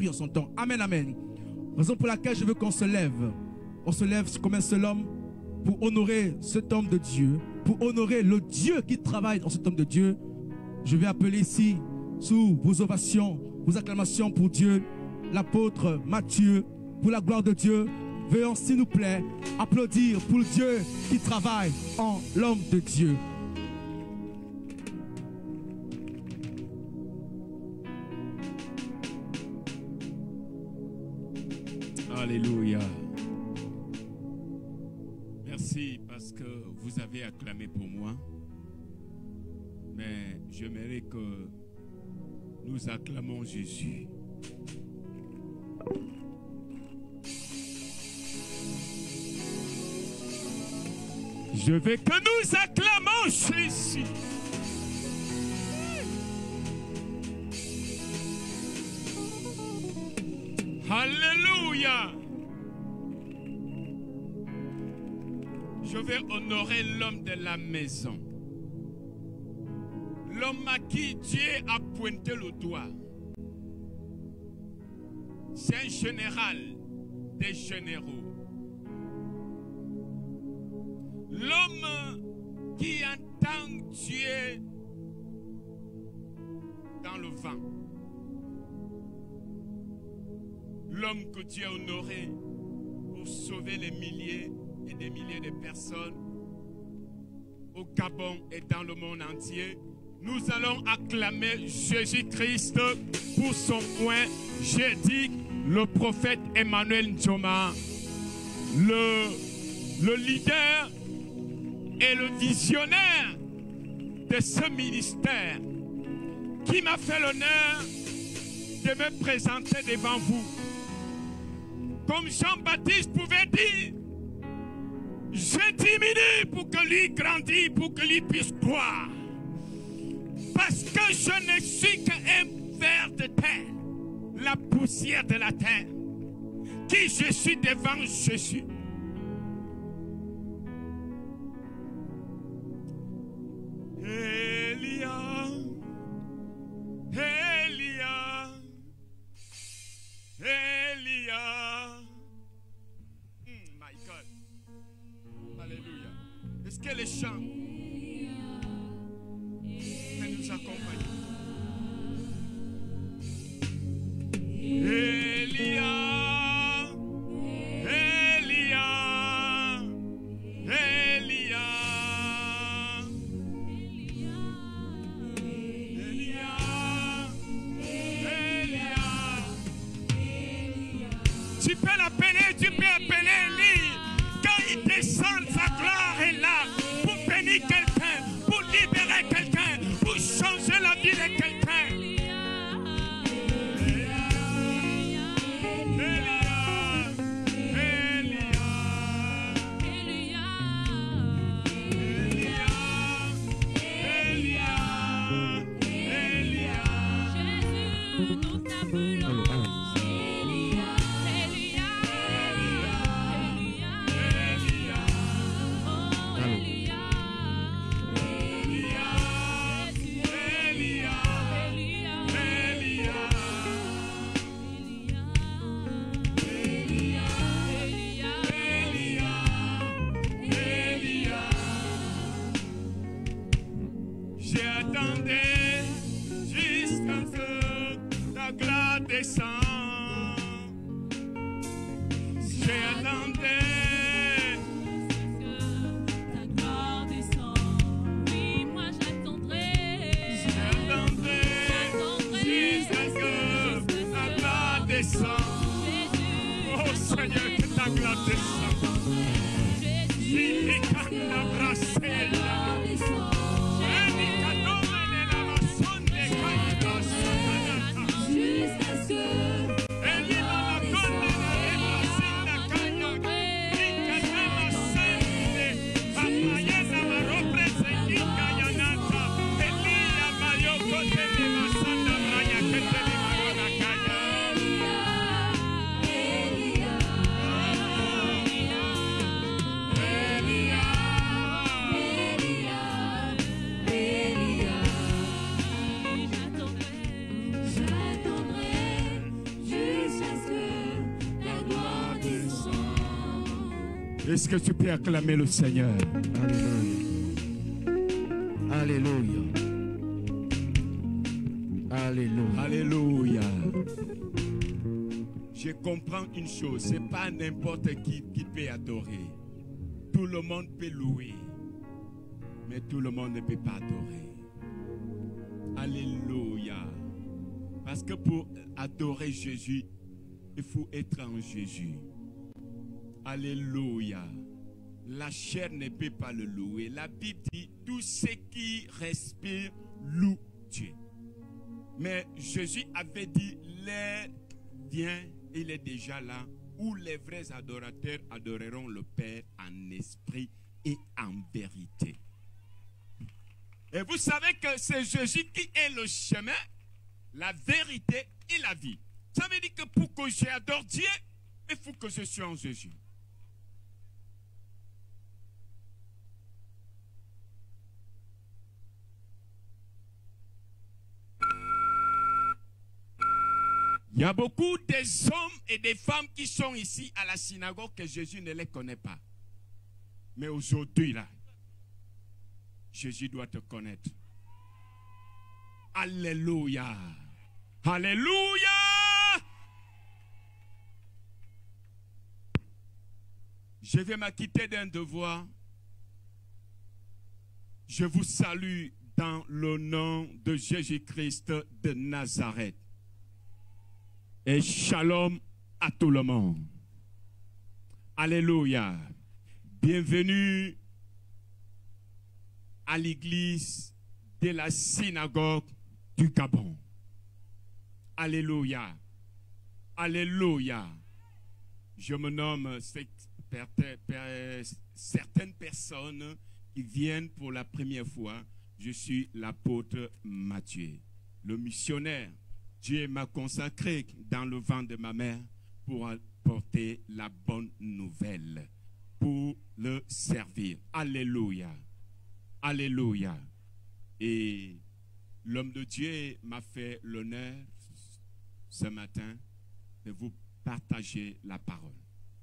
Saint-Esprit en son temps. Amen, amen. Raison pour laquelle je veux qu'on se lève. On se lève comme un seul homme pour honorer cet homme de Dieu, pour honorer le Dieu qui travaille dans cet homme de Dieu. Je vais appeler ici, sous vos ovations, vos acclamations pour Dieu, l'apôtre Matthieu, pour la gloire de Dieu. Veuillons, s'il nous plaît, applaudir pour le Dieu qui travaille en l'homme de Dieu. Alléluia. Merci parce que vous avez acclamé pour moi. Mais j'aimerais que nous acclamons Jésus. Je veux que nous acclamons Jésus. Alléluia. Je vais honorer l'homme de la maison. L'homme à qui Dieu a pointé le doigt. C'est un général des généraux. L'homme qui entend Dieu dans le vent. L'homme que Dieu a honoré pour sauver les milliers et des milliers de personnes au Gabon et dans le monde entier. Nous allons acclamer Jésus-Christ pour son point. J'ai dit le prophète Emmanuel Njoma, le leader et le visionnaire de ce ministère qui m'a fait l'honneur de me présenter devant vous. Comme Jean-Baptiste pouvait dire, je diminue pour que lui grandisse, pour que lui puisse croire. Parce que je ne suis qu'un ver de terre, la poussière de la terre. Qui je suis devant Jésus. Elia, Elia, Elia. My God. Alléluia. Est-ce que les chants peuvent nous accompagner? Elia, Elia, Elia, tu peux l'appeler, tu peux appeler Élie. Quand il descend, sa gloire est là pour bénir quelqu'un, pour libérer quelqu'un, pour changer la vie de quelqu'un. J'attendais jusqu'à ce que ta gloire descende. J'attendais que ta gloire descende. Oui, moi j'attendrai. J'attendrai jusqu'à ce que ta gloire descende. Oh Seigneur, que ta gloire descende. Jésus, quand la brassée Elia. Est-ce que tu peux acclamer le Seigneur? Alléluia. Alléluia. Alléluia. Je comprends une chose, ce n'est pas n'importe qui peut adorer. Tout le monde peut louer, mais tout le monde ne peut pas adorer. Alléluia. Parce que pour adorer Jésus, il faut être en Jésus. Alléluia. La chair ne peut pas le louer. La Bible dit, tout ce qui respire loue Dieu. Mais Jésus avait dit, l'heure vient, il est déjà là, où les vrais adorateurs adoreront le Père en esprit et en vérité. Et vous savez que c'est Jésus qui est le chemin, la vérité et la vie. Ça veut dire que pour que j'adore Dieu, il faut que je sois en Jésus. Il y a beaucoup des hommes et des femmes qui sont ici à la synagogue que Jésus ne les connaît pas. Mais aujourd'hui, là, Jésus doit te connaître. Alléluia. Alléluia. Je vais m'acquitter d'un devoir. Je vous salue dans le nom de Jésus-Christ de Nazareth. Et shalom à tout le monde. Alléluia. Bienvenue à l'église de la synagogue du Gabon. Alléluia. Alléluia. Je me nomme certaines personnes qui viennent pour la première fois. Je suis l'apôtre Matthieu, le missionnaire. Dieu m'a consacré dans le ventre de ma mère pour apporter la bonne nouvelle, pour le servir. Alléluia. Alléluia. Et l'homme de Dieu m'a fait l'honneur ce matin de vous partager la parole.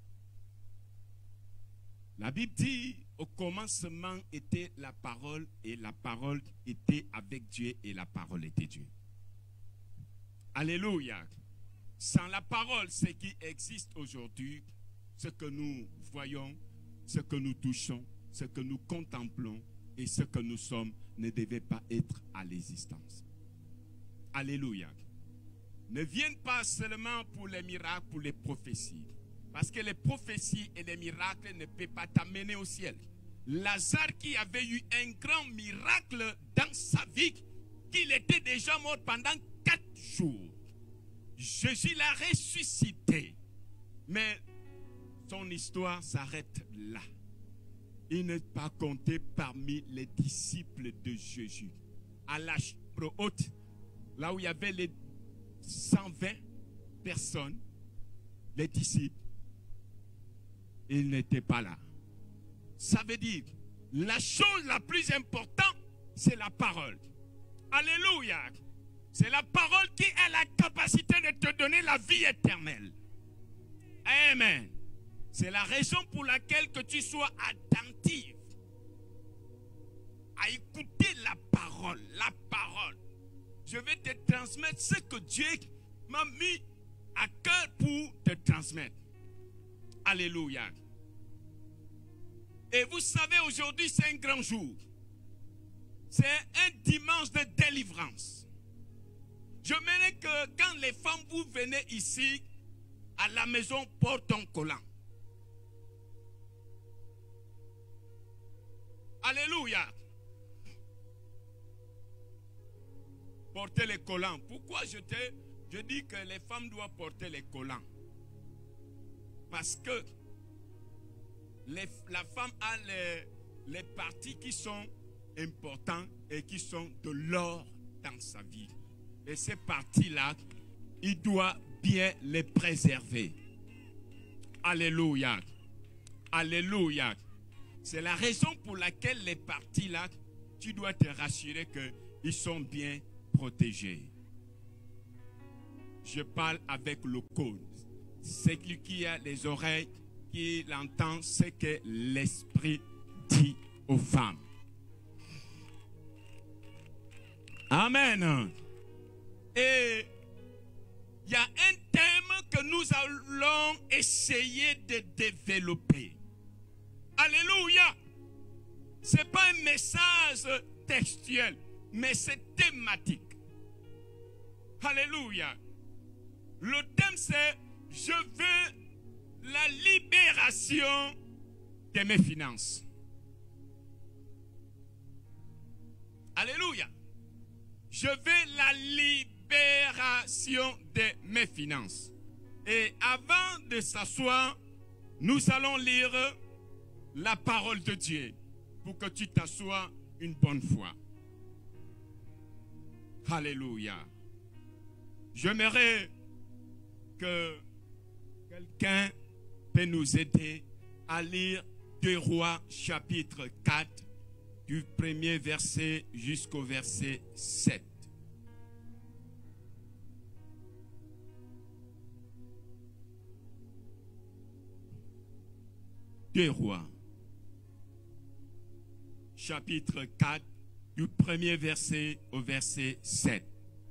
La Bible dit, au commencement était la parole et la parole était avec Dieu et la parole était Dieu. Alléluia. Sans la parole, ce qui existe aujourd'hui, ce que nous voyons, ce que nous touchons, ce que nous contemplons et ce que nous sommes ne devait pas être à l'existence. Alléluia. Ne viennent pas seulement pour les miracles, pour les prophéties. Parce que les prophéties et les miracles ne peuvent pas t'amener au ciel. Lazare qui avait eu un grand miracle dans sa vie, qu'il était déjà mort pendant 4 jours. Jésus l'a ressuscité. Mais son histoire s'arrête là. Il n'est pas compté parmi les disciples de Jésus. À la chambre haute, là où il y avait les 120 personnes, les disciples, il n'était pas là. Ça veut dire, la chose la plus importante, c'est la parole. Alléluia. C'est la parole qui a la capacité de te donner la vie éternelle. Amen. C'est la raison pour laquelle que tu sois attentif à écouter la parole. La parole. Je vais te transmettre ce que Dieu m'a mis à cœur pour te transmettre. Alléluia. Et vous savez, aujourd'hui, c'est un grand jour. C'est un dimanche de délivrance. Je mène que quand les femmes, vous venez ici, à la maison, porte un collant. Alléluia. Porter les collants. Pourquoi je dis que les femmes doivent porter les collants? Parce que la femme a les parties qui sont importantes et qui sont de l'or dans sa vie. Et ces parties-là, il doit bien les préserver. Alléluia. Alléluia. C'est la raison pour laquelle les parties-là, tu dois te rassurer qu'ils sont bien protégés. Je parle avec le code. C'est qui a les oreilles, qu'il entend ce que l'Esprit dit aux femmes. Amen. Et il y a un thème que nous allons essayer de développer. Alléluia. Ce n'est pas un message textuel, mais c'est thématique. Alléluia. Le thème c'est « Je veux la libération de mes finances ». Alléluia. Je veux la libération de mes finances. Et avant de s'asseoir, nous allons lire la parole de Dieu pour que tu t'assoies une bonne fois. Alléluia. J'aimerais que quelqu'un peut nous aider à lire 2 Rois chapitre 4 du premier verset jusqu'au verset 7. Deux Rois, chapitre 4, du premier verset au verset 7.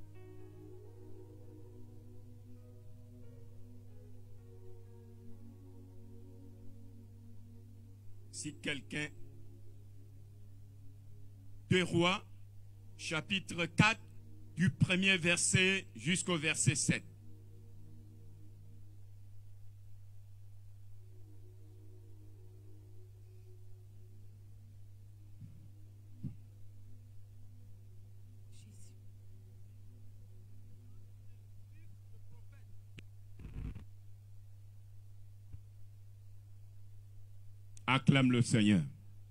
Si quelqu'un... 2 Rois, chapitre 4, du premier verset jusqu'au verset 7. Acclame le Seigneur.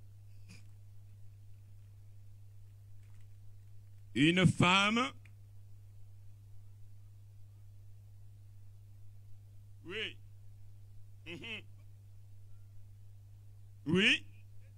Une femme, oui, oui,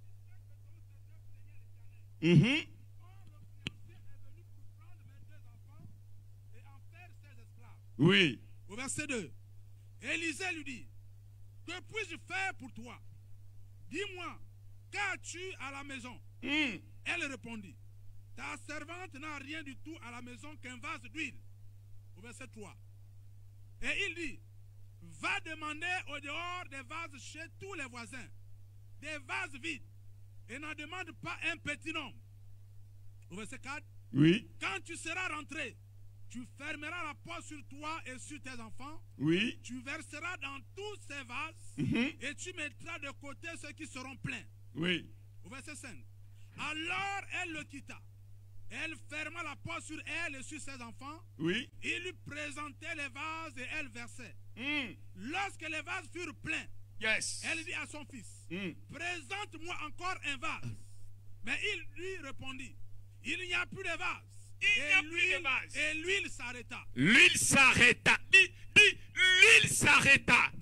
oui. Au verset 2, Élisée lui dit, que puis-je faire pour toi? Dis-moi, qu'as-tu à la maison? Elle répondit, ta servante n'a rien du tout à la maison qu'un vase d'huile. Au verset 3. Et il dit, va demander au dehors des vases chez tous les voisins, des vases vides, et n'en demande pas un petit nombre. Au verset 4. Oui. Quand tu seras rentré, tu fermeras la porte sur toi et sur tes enfants. Oui. Tu verseras dans tous ces vases et tu mettras de côté ceux qui seront pleins. Oui. Au verset 5. Alors elle le quitta. Elle ferma la porte sur elle et sur ses enfants. Oui. Il lui présentait les vases et elle versait. Lorsque les vases furent pleins, Yes. elle dit à son fils, présente-moi encore un vase. Mais il lui répondit, il n'y a plus de vase. Il n'y a plus de vase. Et l'huile s'arrêta. L'huile s'arrêta. L'huile s'arrêta.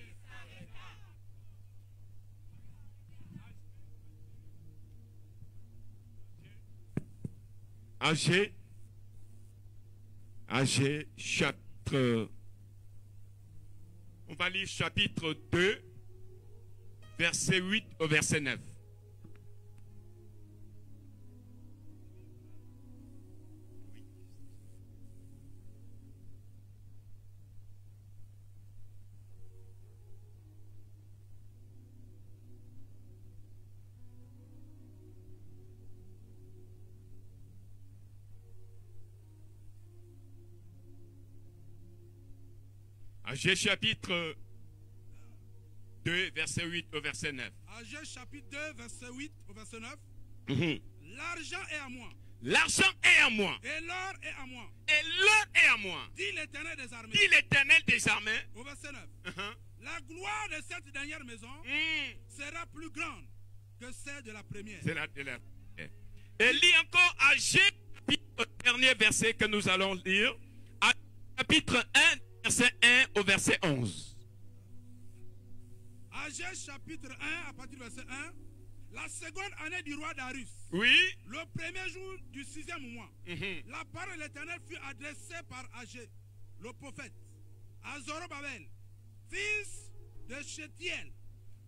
Agé, chapitre... On va lire chapitre 2, verset 8 au verset 9. Agé chapitre 2, verset 8 au verset 9. Agé chapitre 2, verset 8 au verset 9. L'argent est à moi. L'argent est à moi. Et l'or est à moi. Et l'or est à moi. Dit l'Éternel des armées. Dit l'Éternel des armées. Au verset 9. La gloire de cette dernière maison sera plus grande que celle de la première. C'est la première. Et lis encore Agé, chapitre, dernier verset que nous allons lire. Chapitre 1, verset 1 au verset 11. Agé chapitre 1, à partir du verset 1. La seconde année du roi Darius. Oui. Le premier jour du 6e mois. La parole de l'Éternel fut adressée par Agé, le prophète, à Zorobabel, fils de Chétiel,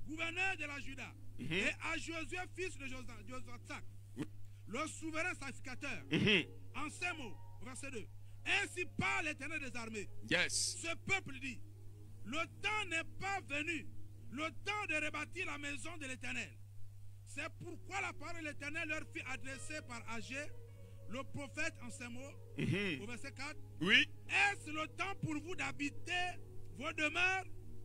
gouverneur de la Juda, et à Josué, fils de Josadak, le souverain sacrificateur, en ces mots, verset 2. Ainsi parle l'Éternel des armées. Yes. Ce peuple dit, le temps n'est pas venu, le temps de rebâtir la maison de l'Éternel. C'est pourquoi la parole de l'Éternel leur fut adressée par Agé, le prophète, en ces mots, au verset 4. Oui. Est-ce le temps pour vous d'habiter vos demeures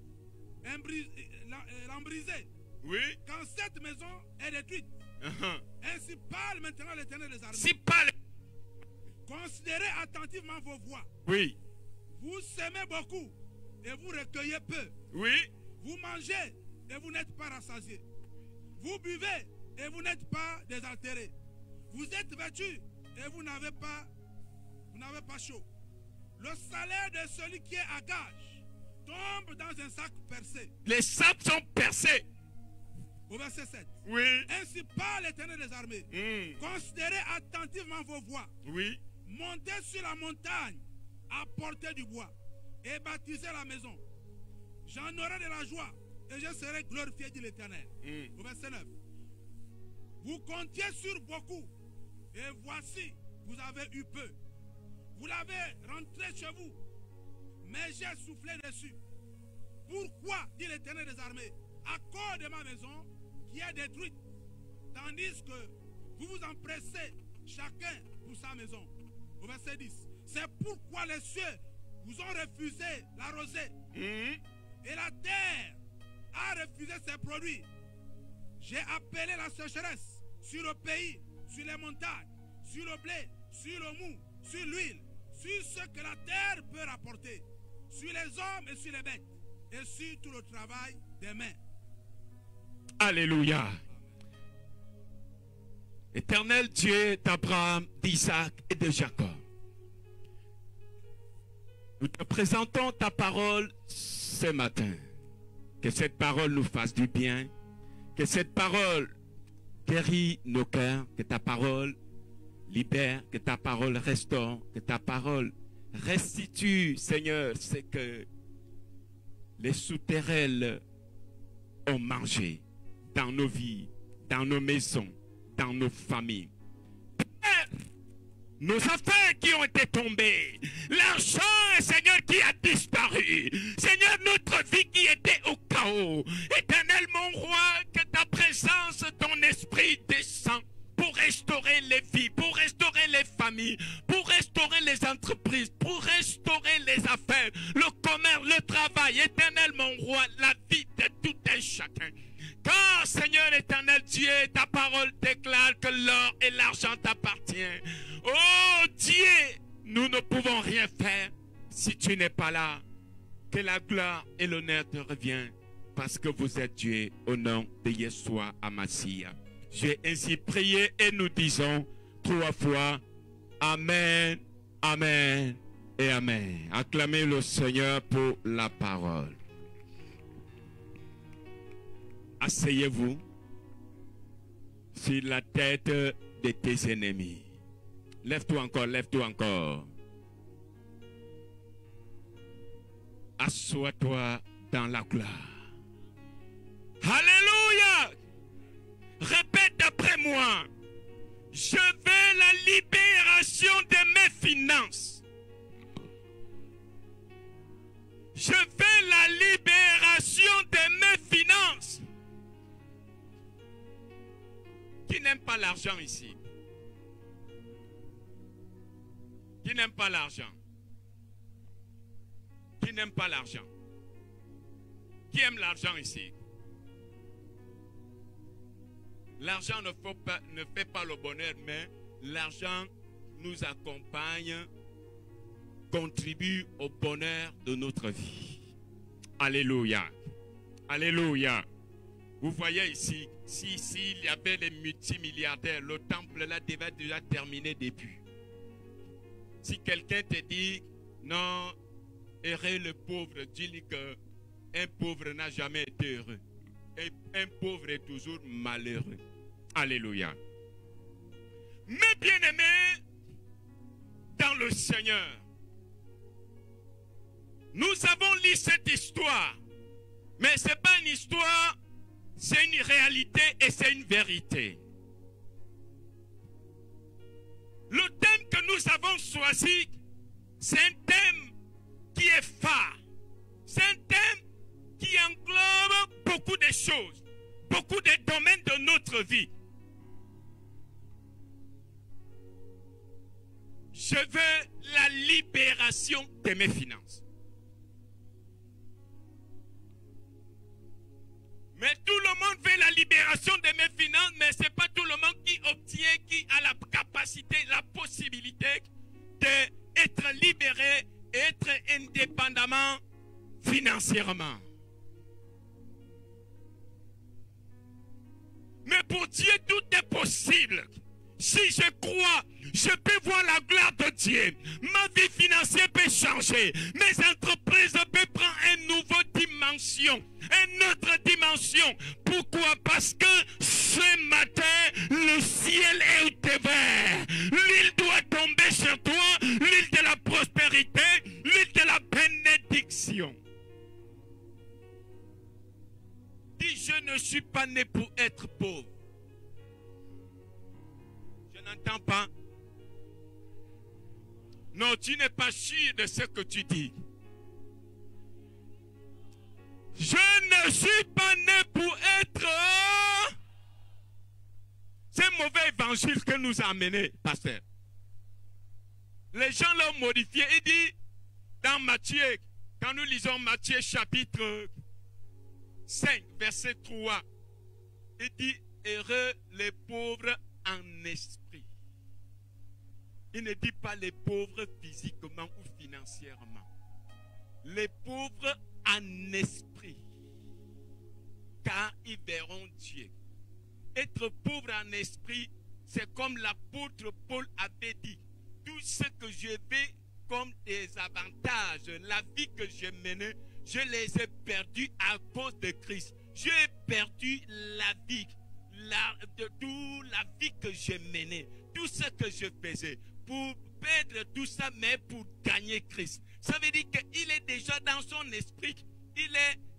l'embrisées, Oui. quand cette maison est détruite? Ainsi parle maintenant l'Éternel des armées. Si parle. Considérez attentivement vos voies. Oui. Vous semez beaucoup et vous recueillez peu. Oui. Vous mangez et vous n'êtes pas rassasiés. Vous buvez et vous n'êtes pas désaltérés. Vous êtes vêtus et vous n'avez pas chaud. Le salaire de celui qui est à gage tombe dans un sac percé. Les sacs sont percés. Au verset 7. Oui. Ainsi parle l'Éternel des armées. Considérez attentivement vos voies. Oui. Montez sur la montagne, apportez du bois et bâtissez la maison. J'en aurai de la joie et je serai glorifié, dit l'Éternel. Au verset 9. Vous comptiez sur beaucoup et voici, vous avez eu peu. Vous l'avez rentré chez vous, mais j'ai soufflé dessus. Pourquoi, dit l'Éternel des armées, à cause de ma maison qui est détruite, tandis que vous vous empressez chacun pour sa maison. Au verset 10. C'est pourquoi les cieux vous ont refusé la rosée et la terre a refusé ses produits. J'ai appelé la sécheresse sur le pays, sur les montagnes, sur le blé, sur le mou, sur l'huile, sur ce que la terre peut rapporter, sur les hommes et sur les bêtes, et sur tout le travail des mains. Alléluia. Éternel Dieu d'Abraham, d'Isaac et de Jacob, nous te présentons ta parole ce matin. Que cette parole nous fasse du bien. Que cette parole guérit nos cœurs. Que ta parole libère. Que ta parole restaure. Que ta parole restitue, Seigneur, ce que les souterrains ont mangé dans nos vies, dans nos maisons, dans nos familles. Père, nos affaires qui ont été tombées, l'argent, Seigneur, qui a disparu, Seigneur, notre vie qui était au chaos. Éternel, mon roi, que ta présence, ton esprit descend pour restaurer les vies, pour restaurer les familles, pour restaurer les entreprises, pour restaurer les affaires, le commerce, le travail. Éternel, mon roi, la vie de tout un chacun. Car, Seigneur éternel Dieu, ta parole déclare que l'or et l'argent t'appartiennent. Oh Dieu, nous ne pouvons rien faire si tu n'es pas là. Que la gloire et l'honneur te reviennent parce que vous êtes Dieu au nom de Yeshua Hamashiach. J'ai ainsi prié et nous disons 3 fois Amen, Amen et Amen. Acclamez le Seigneur pour la parole. Asseyez-vous sur la tête de tes ennemis. Lève-toi encore, lève-toi encore. Assois-toi dans la gloire. Alléluia! Répète après moi. Je veux la libération de mes finances. Je veux la libération de mes finances. Qui n'aime pas l'argent ici? Qui n'aime pas l'argent? Qui n'aime pas l'argent? Qui aime l'argent ici? L'argent ne fait pas le bonheur, mais l'argent nous accompagne, contribue au bonheur de notre vie. Alléluia. Alléluia. Vous voyez ici, s'il y avait les multimilliardaires, le temple là devait déjà terminer depuis. Si quelqu'un te dit, non, heureux le pauvre, dis-lui qu'un pauvre n'a jamais été heureux. Et un pauvre est toujours malheureux. Alléluia. Mes bien-aimés, dans le Seigneur, nous avons lu cette histoire. Mais ce n'est pas une histoire c'est une réalité et c'est une vérité. Le thème que nous avons choisi, c'est un thème qui est phare. C'est un thème qui englobe beaucoup de choses, beaucoup de domaines de notre vie. Je veux la libération de mes finances. Mais tout le monde veut la libération de mes finances, mais ce n'est pas tout le monde qui obtient, qui a la capacité, la possibilité d'être libéré et être indépendamment financièrement. Mais pour Dieu, tout est possible. Si je crois, je peux voir la gloire de Dieu. Ma vie financière peut changer. Mes entreprises peuvent prendre une nouvelle dimension, une autre dimension. Pourquoi? Parce que ce matin, le ciel est ouvert. L'île doit tomber sur toi, l'île de la prospérité, l'île de la bénédiction. Dis, je ne suis pas né pour être pauvre. N'entends pas. Non, tu n'es pas sûr de ce que tu dis. Je ne suis pas né pour être... C'est un mauvais évangile que nous a amené, pasteur. Les gens l'ont modifié. Il dit, dans Matthieu, quand nous lisons Matthieu chapitre 5, verset 3, il dit, heureux les pauvres en esprit. Il ne dit pas les pauvres physiquement ou financièrement. Les pauvres en esprit. Car ils verront Dieu. Être pauvre en esprit, c'est comme l'apôtre Paul avait dit. Tout ce que je vais comme des avantages, la vie que je menais, je les ai perdus à cause de Christ. J'ai perdu la vie. Toute la vie que j'ai menée, tout ce que je faisais, pour perdre tout ça, mais pour gagner Christ. Ça veut dire qu'il est déjà dans son esprit, il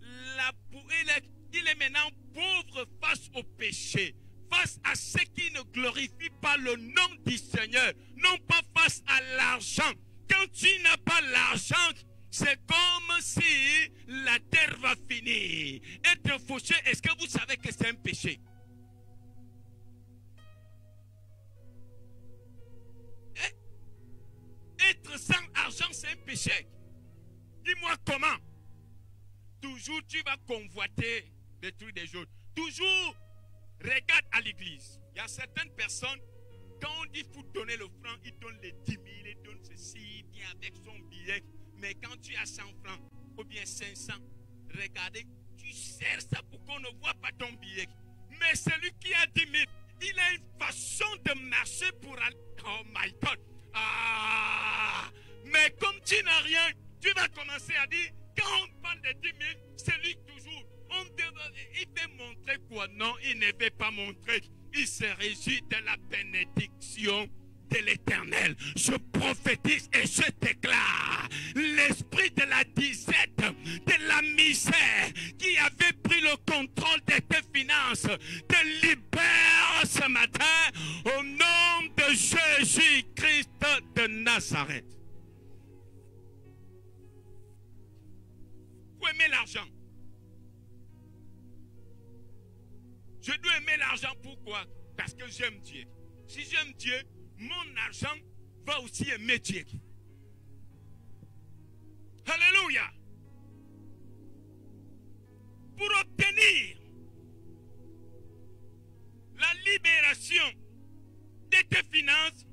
est maintenant pauvre face au péché, face à ce qui ne glorifie pas le nom du Seigneur, non pas face à l'argent. Quand tu n'as pas l'argent, c'est comme si la terre va finir. Être fauché, est-ce que vous savez que c'est un péché? Être sans argent, c'est un péché. Dis-moi comment. Toujours tu vas convoiter des trucs des autres. Toujours regarde à l'église. Il y a certaines personnes, quand on dit faut donner le franc, ils donnent les 10 000, ils donnent ceci, bien avec son billet. Mais quand tu as 100 francs ou bien 500, regardez, tu sers ça pour qu'on ne voit pas ton billet. Mais celui qui a 10 000, il a une façon de marcher pour aller. Oh my God. Ah, mais comme tu n'as rien, tu vas commencer à dire, quand on parle de 10 000, c'est lui toujours. Il veut montrer quoi? Non, il ne veut pas montrer. Il se réjouit de la bénédiction de l'Éternel. Je prophétise et je déclare l'esprit de la disette, de la misère qui avait pris le contrôle de tes finances, te libère ce matin au nom de Jésus-Christ de Nazareth. Vous aimez l'argent? Je dois aimer l'argent, pourquoi? Parce que j'aime Dieu. Si j'aime Dieu, mon argent va aussi aimer Dieu. Alléluia. Pour obtenir la libération de tes finances,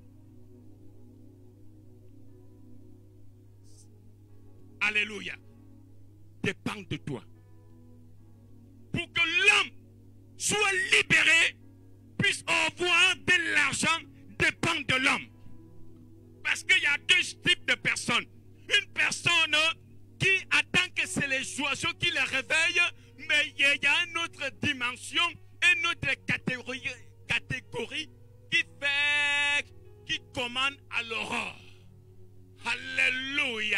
alléluia, dépend de toi. Pour que l'homme soit libéré, puisse avoir de l'argent, dépend de l'homme. Parce qu'il y a deux types de personnes. Une personne qui attend que c'est les oiseaux qui les réveillent, mais il y a une autre dimension, une autre catégorie qui commande à l'aurore. Alléluia.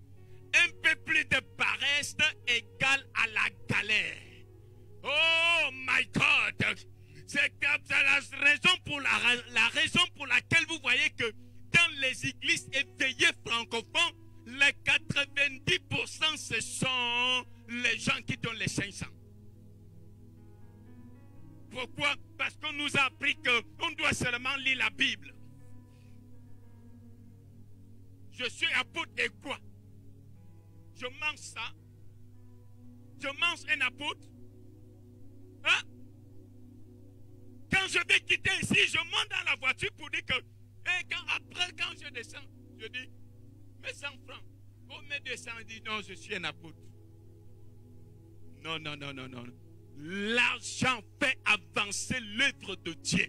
Un peu plus de paresse égale à la galère. Oh ce sont les gens qui donnent les 500. Pourquoi? Parce qu'on nous a appris qu'on doit seulement lire la Bible. Je suis apôtre et quoi? Je mange ça? Je mange un apôtre? Hein? Quand je vais quitter ici, je monte dans la voiture pour dire que... Et quand je descends, je dis, mets 100 francs. On met 200 et dit, non, je suis un apôtre. Non, non, non, non, non. L'argent fait avancer l'œuvre de Dieu.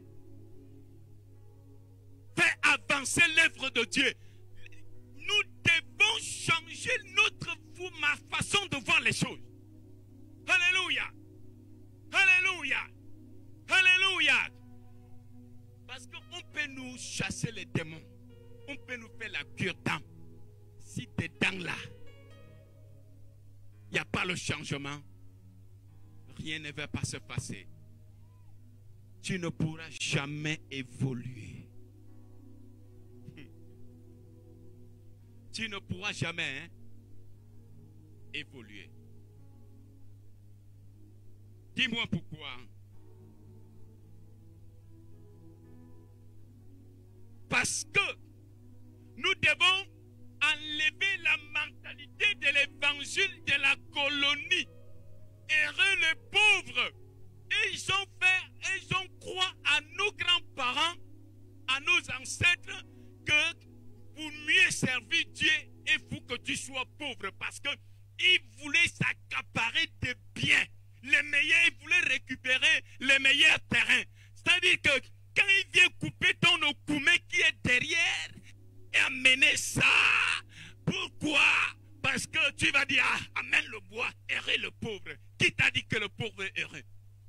Fait avancer l'œuvre de Dieu. Nous devons changer ma façon de voir les choses. Alléluia. Alléluia. Alléluia. Parce qu'on peut nous chasser les démons. On peut nous faire la cure d'âme. Si dedans là, il n'y a pas le changement, rien ne va pas se passer. Tu ne pourras jamais évoluer. Tu ne pourras jamais évoluer. Dis-moi pourquoi. Parce que nous devons enlever la mentalité de l'évangile de la colonie. Heureux les pauvres. Et ils ont croit à nos grands-parents, à nos ancêtres, que pour mieux servir Dieu, il faut que tu sois pauvre. Parce qu'ils voulaient s'accaparer des biens. Les meilleurs, ils voulaient récupérer les meilleurs terrains. C'est-à-dire que quand il vient couper ton okoumé qui est derrière et amener ça, pourquoi? Parce que tu vas dire, ah, amène le bois, heureux le pauvre. Qui t'a dit que le pauvre est heureux?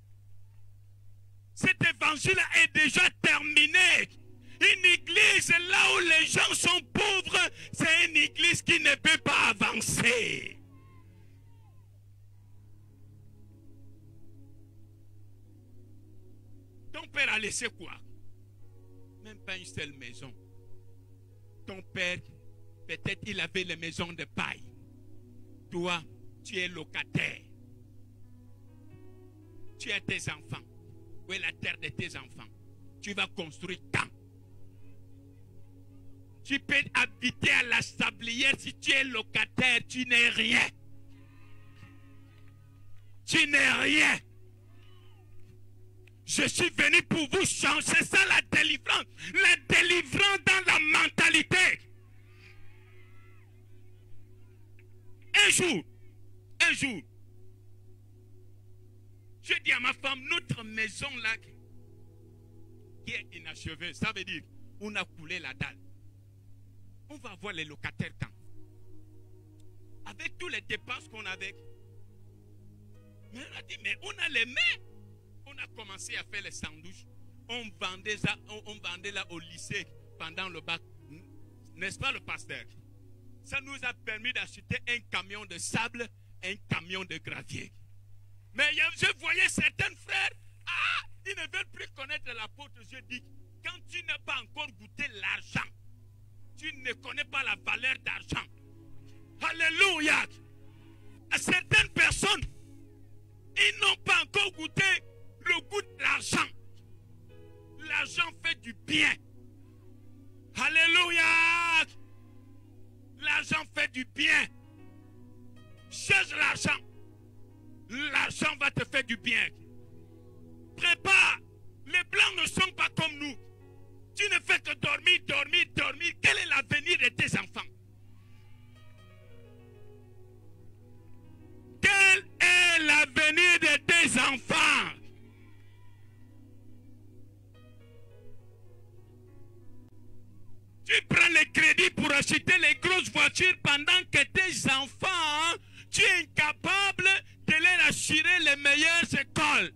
Cet évangile est déjà terminé. Une église là où les gens sont pauvres, c'est une église qui ne peut pas avancer. Ton père a laissé quoi? Même pas une seule maison. Ton père, peut-être il avait les maisons de paille. Toi, tu es locataire. Tu as tes enfants. Où est la terre de tes enfants? Tu vas construire quand? Tu peux habiter à la sablière. Si tu es locataire, tu n'es rien. Tu n'es rien. Je suis venu pour vous changer. C'est ça la délivrance. La délivrance dans la mentalité. Un jour, je dis à ma femme, notre maison là, qui est inachevée, ça veut dire, on a coulé la dalle. On va voir les locataires quand? Avec tous les dépenses qu'on avait. Mais on a dit, mais on a les mains. On a commencé à faire les sandwichs. On vendait là au lycée pendant le bac. N'est-ce pas le pasteur? Ça nous a permis d'acheter un camion de sable, un camion de gravier. Mais je voyais certains frères, ils ne veulent plus connaître l'apôtre. Je dis, quand tu n'as pas encore goûté l'argent, tu ne connais pas la valeur d'argent. Alléluia. Certaines personnes, ils n'ont pas encore goûté le goût de l'argent. L'argent fait du bien. Alléluia. L'argent fait du bien. Cherche l'argent. L'argent va te faire du bien. Prépare. Les blancs ne sont pas comme nous. Tu ne fais que dormir, dormir, dormir. Quel est l'avenir de tes enfants? Quel est l'avenir de tes enfants? Tu prends les crédits pour acheter les grosses voitures pendant que tes enfants, tu es incapable de leur assurer les meilleures écoles.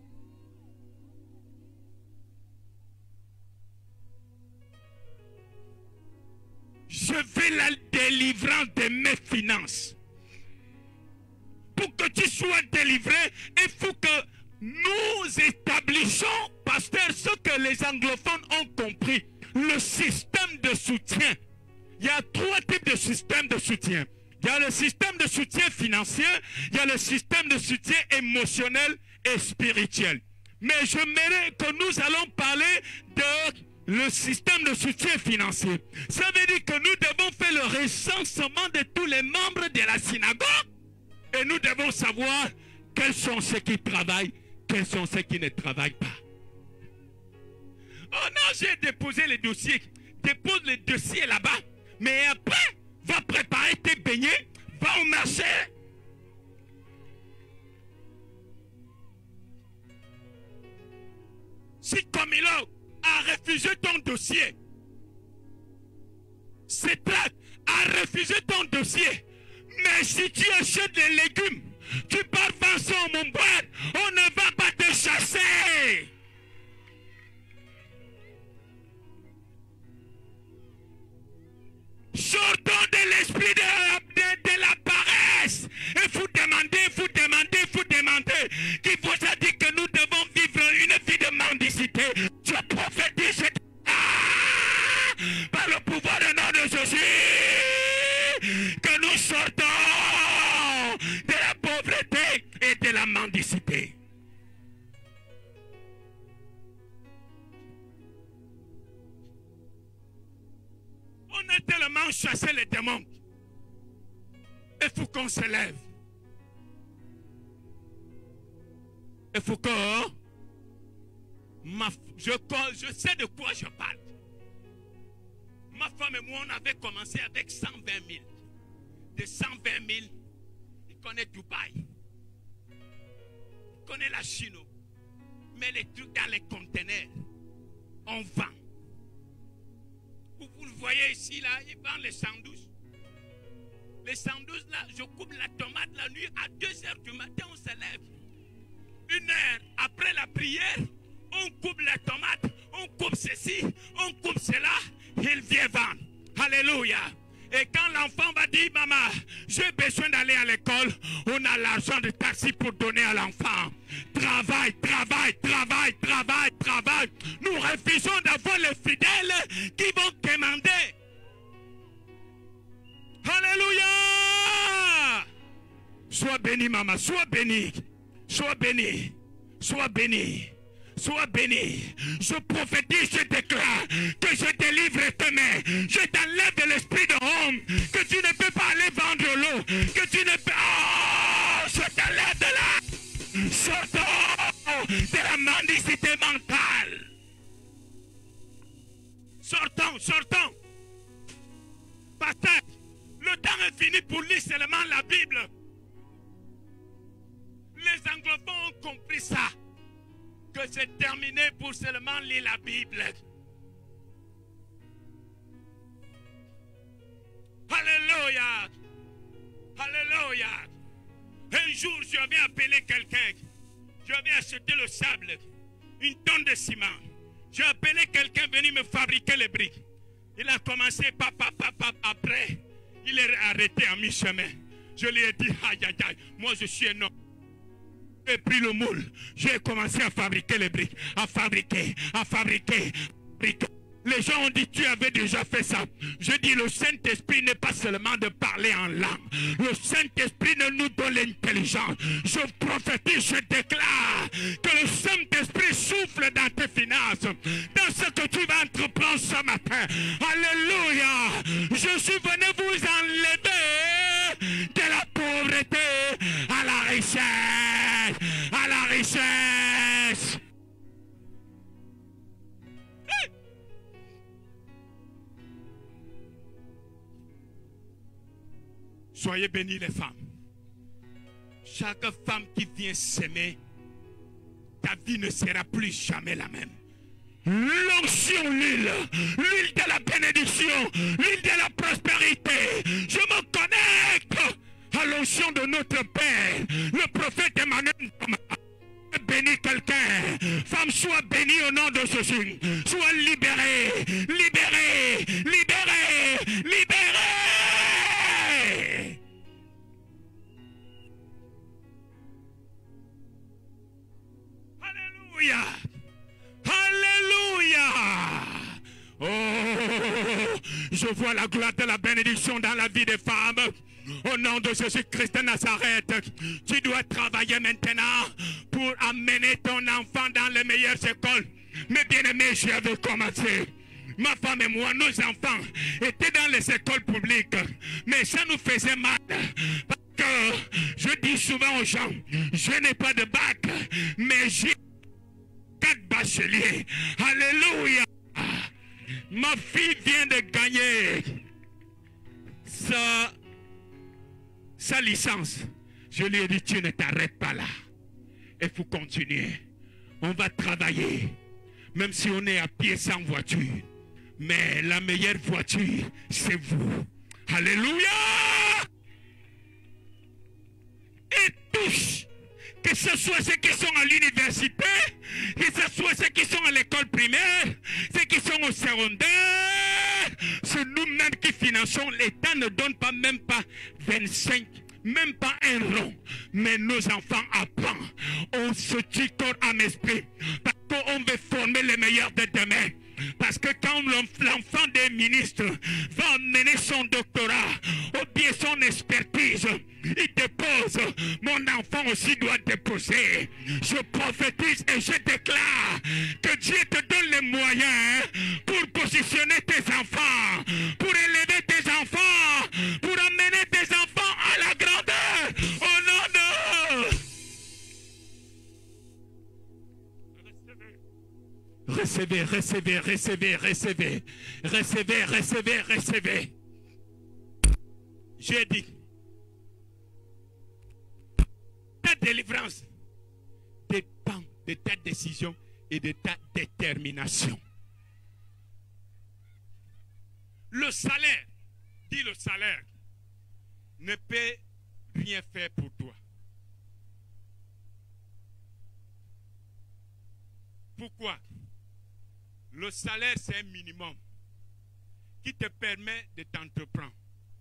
Je veux la délivrance de mes finances. Pour que tu sois délivré, il faut que nous établissions, pasteur, ce que les anglophones ont compris. Le système de soutien. Il y a 3 types de systèmes de soutien. Il y a le système de soutien financier, il y a le système de soutien émotionnel et spirituel. Mais j'aimerais que nous allons parler de le système de soutien financier. Ça veut dire que nous devons faire le recensement de tous les membres de la synagogue et nous devons savoir quels sont ceux qui travaillent, quels sont ceux qui ne travaillent pas. Oh non, j'ai déposé les dossiers. Dépose les dossiers là-bas. Mais après, va préparer tes beignets, va au marché. Si Camilo a refusé ton dossier, c'est traite a refusé ton dossier. Mais si tu achètes des légumes, tu pars penser au mon boîte, on ne va pas te chasser. Sortons de l'esprit de la paresse. Et vous demandez qu'il faut se dire que nous devons vivre une vie de mendicité. Je prophétise par le pouvoir du nom de Jésus que nous sortons de la pauvreté et de la mendicité. On a tellement chassé les démons. Il faut qu'on se lève. Il faut que... je sais de quoi je parle. Ma femme et moi, on avait commencé avec 120 000. De 120 000, il connaît Dubaï. Il connaît la Chine. Mais les trucs dans les conteneurs, on vend. Vous le voyez ici, là, il vend les 112. Les 112, là, je coupe la tomate la nuit à 2 h du matin, on se lève. 1 heure après la prière, on coupe la tomate, on coupe ceci, on coupe cela, il vient vendre. Alléluia. Et quand l'enfant va dire, maman, j'ai besoin d'aller à l'école, on a l'argent de taxi pour donner à l'enfant. Travail. Nous refusons d'avoir les fidèles qui vont demander. Alléluia. Sois béni, maman, sois béni. Sois béni. Sois béni. Sois béni. Je prophétise, je déclare que je délivre tes mains. Je t'enlève de l'esprit de homme. Que tu ne peux pas aller vendre l'eau. Que tu ne peux... Oh, je t'enlève de là. Sortons de la mendicité mentale. Sortons. Pasteur, le temps est fini pour lire seulement la Bible. Les anglophones ont compris ça. Que c'est terminé pour seulement lire la Bible. Alléluia. Alléluia. Un jour, je vais appeler quelqu'un. Je vais acheter le sable. Une tonne de ciment. J'ai appelé quelqu'un venir me fabriquer les briques. Il a commencé, après, il est arrêté en mi-chemin. Je lui ai dit, aïe, moi je suis un homme. J'ai pris le moule, j'ai commencé à fabriquer les briques, à fabriquer. Les gens ont dit, tu avais déjà fait ça. Je dis, le Saint-Esprit n'est pas seulement de parler en langue. Le Saint-Esprit nous donne l'intelligence. Je prophétise, je déclare que le Saint-Esprit souffle dans tes finances, dans ce que tu vas entreprendre ce matin. Alléluia. Je suis venu vous enlever de la pauvreté à la richesse. À la richesse. Soyez bénis les femmes. Chaque femme qui vient s'aimer, ta vie ne sera plus jamais la même. L'onction, l'huile de la bénédiction, l'huile de la prospérité. Je me connecte à l'onction de notre Père, le prophète Emmanuel. Bénis quelqu'un. Femme, sois bénie au nom de Jésus. Sois libérée, libérée, libérée, libérée. Alléluia. Alléluia. Oh, je vois la gloire de la bénédiction dans la vie des femmes. Au nom de Jésus-Christ de Nazareth, tu dois travailler maintenant pour amener ton enfant dans les meilleures écoles. Mais bien aimé, j'avais commencé. Ma femme et moi, nos enfants étaient dans les écoles publiques. Mais ça nous faisait mal. Parce que je dis souvent aux gens, je n'ai pas de bac, mais j'ai 4 bacheliers. Alléluia. Ma fille vient de gagner sa licence. Je lui ai dit, tu ne t'arrêtes pas là. Il faut continuer. On va travailler. Même si on est à pied sans voiture. Mais la meilleure voiture, c'est vous. Alléluia. Et tous, que ce soit ceux qui sont à l'université, que ce soit ceux qui sont à l'école primaire, ceux qui sont au secondaire, c'est nous-mêmes qui finançons. L'État ne donne pas même pas 25, même pas un rond. Mais nos enfants apprennent. On se tue corps âme esprit. Parce qu'on veut former les meilleurs de demain. Parce que quand l'enfant des ministres va mener son doctorat ou bien son expertise, il dépose, mon enfant aussi doit déposer. Je prophétise et je déclare que Dieu te donne les moyens pour positionner tes enfants, pour élever tes enfants, pour amener tes enfants à la grandeur. Au nom de... Recevez, recevez, recevez, recevez, recevez, recevez, recevez. J'ai dit, ta délivrance dépend de ta décision et de ta détermination. Le salaire, dis le salaire, ne peut rien faire pour toi. Pourquoi? Le salaire, c'est un minimum qui te permet de t'entreprendre.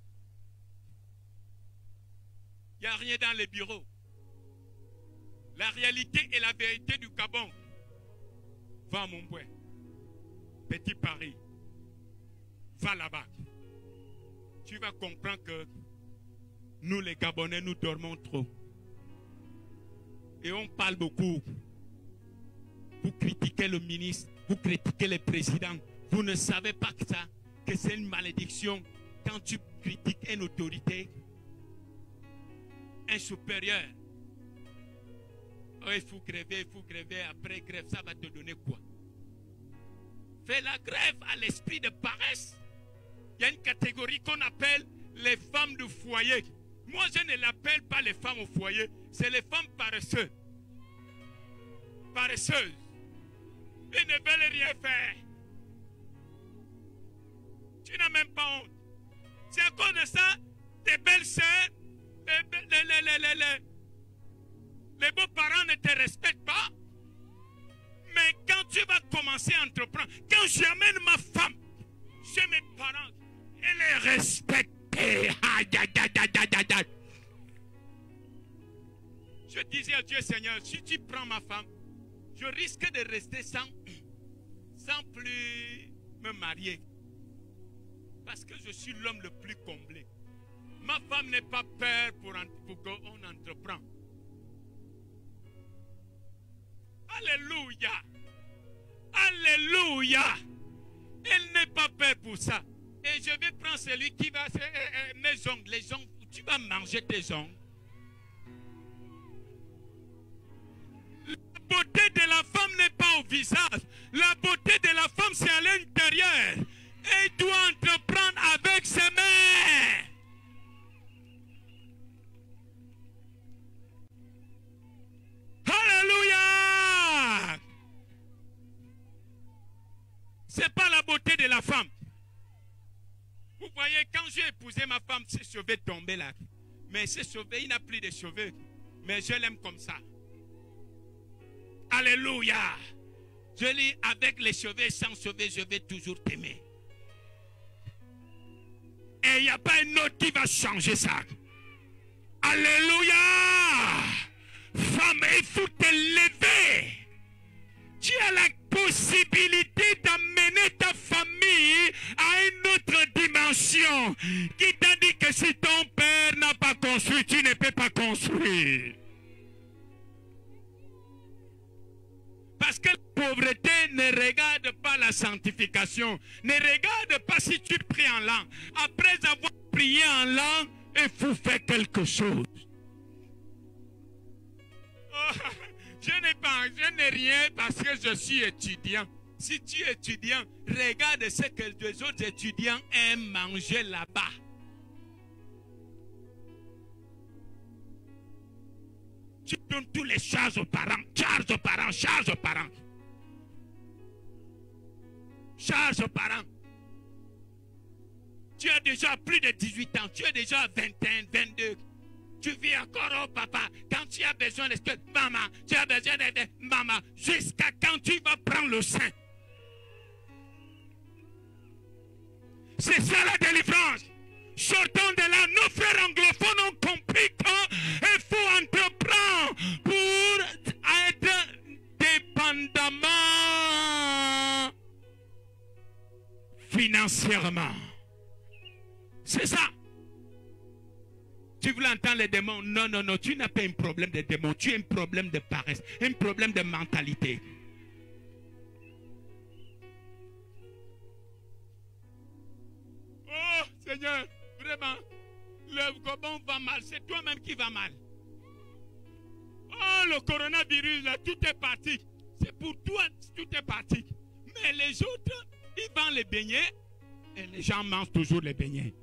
Il n'y a rien dans les bureaux. La réalité et la vérité du Gabon. Va à Montbouin, Petit Paris. Va là-bas. Tu vas comprendre que nous, les Gabonais, nous dormons trop. Et on parle beaucoup. Vous critiquez le ministre, vous critiquez le président. Vous ne savez pas que c'est une malédiction quand tu critiques une autorité, un supérieur. Oh, il faut gréver, après grève, ça va te donner quoi? Fais la grève à l'esprit de paresse. Il y a une catégorie qu'on appelle les femmes du foyer. Moi, je ne l'appelle pas les femmes au foyer, c'est les femmes paresseuses. Paresseuses. Ils ne veulent rien faire. Tu n'as même pas honte. C'est à cause de ça, tes belles-sœurs, les beaux-parents ne te respectent pas. Mais quand tu vas commencer à entreprendre, quand j'amène ma femme chez mes parents, elle est respectée. Je disais à Dieu, Seigneur, si tu prends ma femme, je risque de rester sans plus me marier. Parce que je suis l'homme le plus comblé. Ma femme n'est pas peur pour qu'on entreprend. Alléluia. Alléluia. Elle n'est pas peur pour ça. Et je vais prendre celui qui va... mes ongles, les ongles, tu vas manger tes ongles. La beauté de la femme n'est pas au visage. La beauté de la femme, c'est à l'intérieur. Elle doit entreprendre avec ses mains. Alléluia. C'est pas la beauté de la femme. Vous voyez, quand j'ai épousé ma femme, ses cheveux tombaient là. Mais ses cheveux, il n'a plus de cheveux. Mais je l'aime comme ça. Alléluia. Je dis, avec les cheveux, sans cheveux, je vais toujours t'aimer. Et il n'y a pas un autre qui va changer ça. Alléluia. Femme, il faut te lever. Tu as la possibilité d'amener ta famille à une autre dimension. construire. Parce que la pauvreté ne regarde pas la sanctification. Ne regarde pas si tu pries en langue. Après avoir prié en langue, il faut faire quelque chose. Oh, je n'ai rien parce que je suis étudiant. Si tu es étudiant, regarde ce que les autres étudiants aiment manger là-bas. Tu donnes tous les charges aux parents. Charge aux parents, charge aux parents. Charge aux parents. Tu as déjà plus de 18 ans. Tu as déjà 21, 22. Tu vis encore, oh papa. Quand tu as besoin de ce que maman, tu as besoin de maman. Jusqu'à quand tu vas prendre le sein. C'est ça la délivrance. Sortons de là. Nos frères anglophones ont compris qu'il faut entreprendre pour être dépendamment financièrement. C'est ça. Tu voulais entendre les démons? Non, non, non. Tu n'as pas un problème de démons. Tu as un problème de paresse. Un problème de mentalité. Oh, Seigneur, vraiment, le Gabon va mal. C'est toi-même qui va mal. Oh, le coronavirus, là, tout est parti. C'est pour toi, tout est parti. Mais les autres, ils vendent les beignets et les gens mangent toujours les beignets.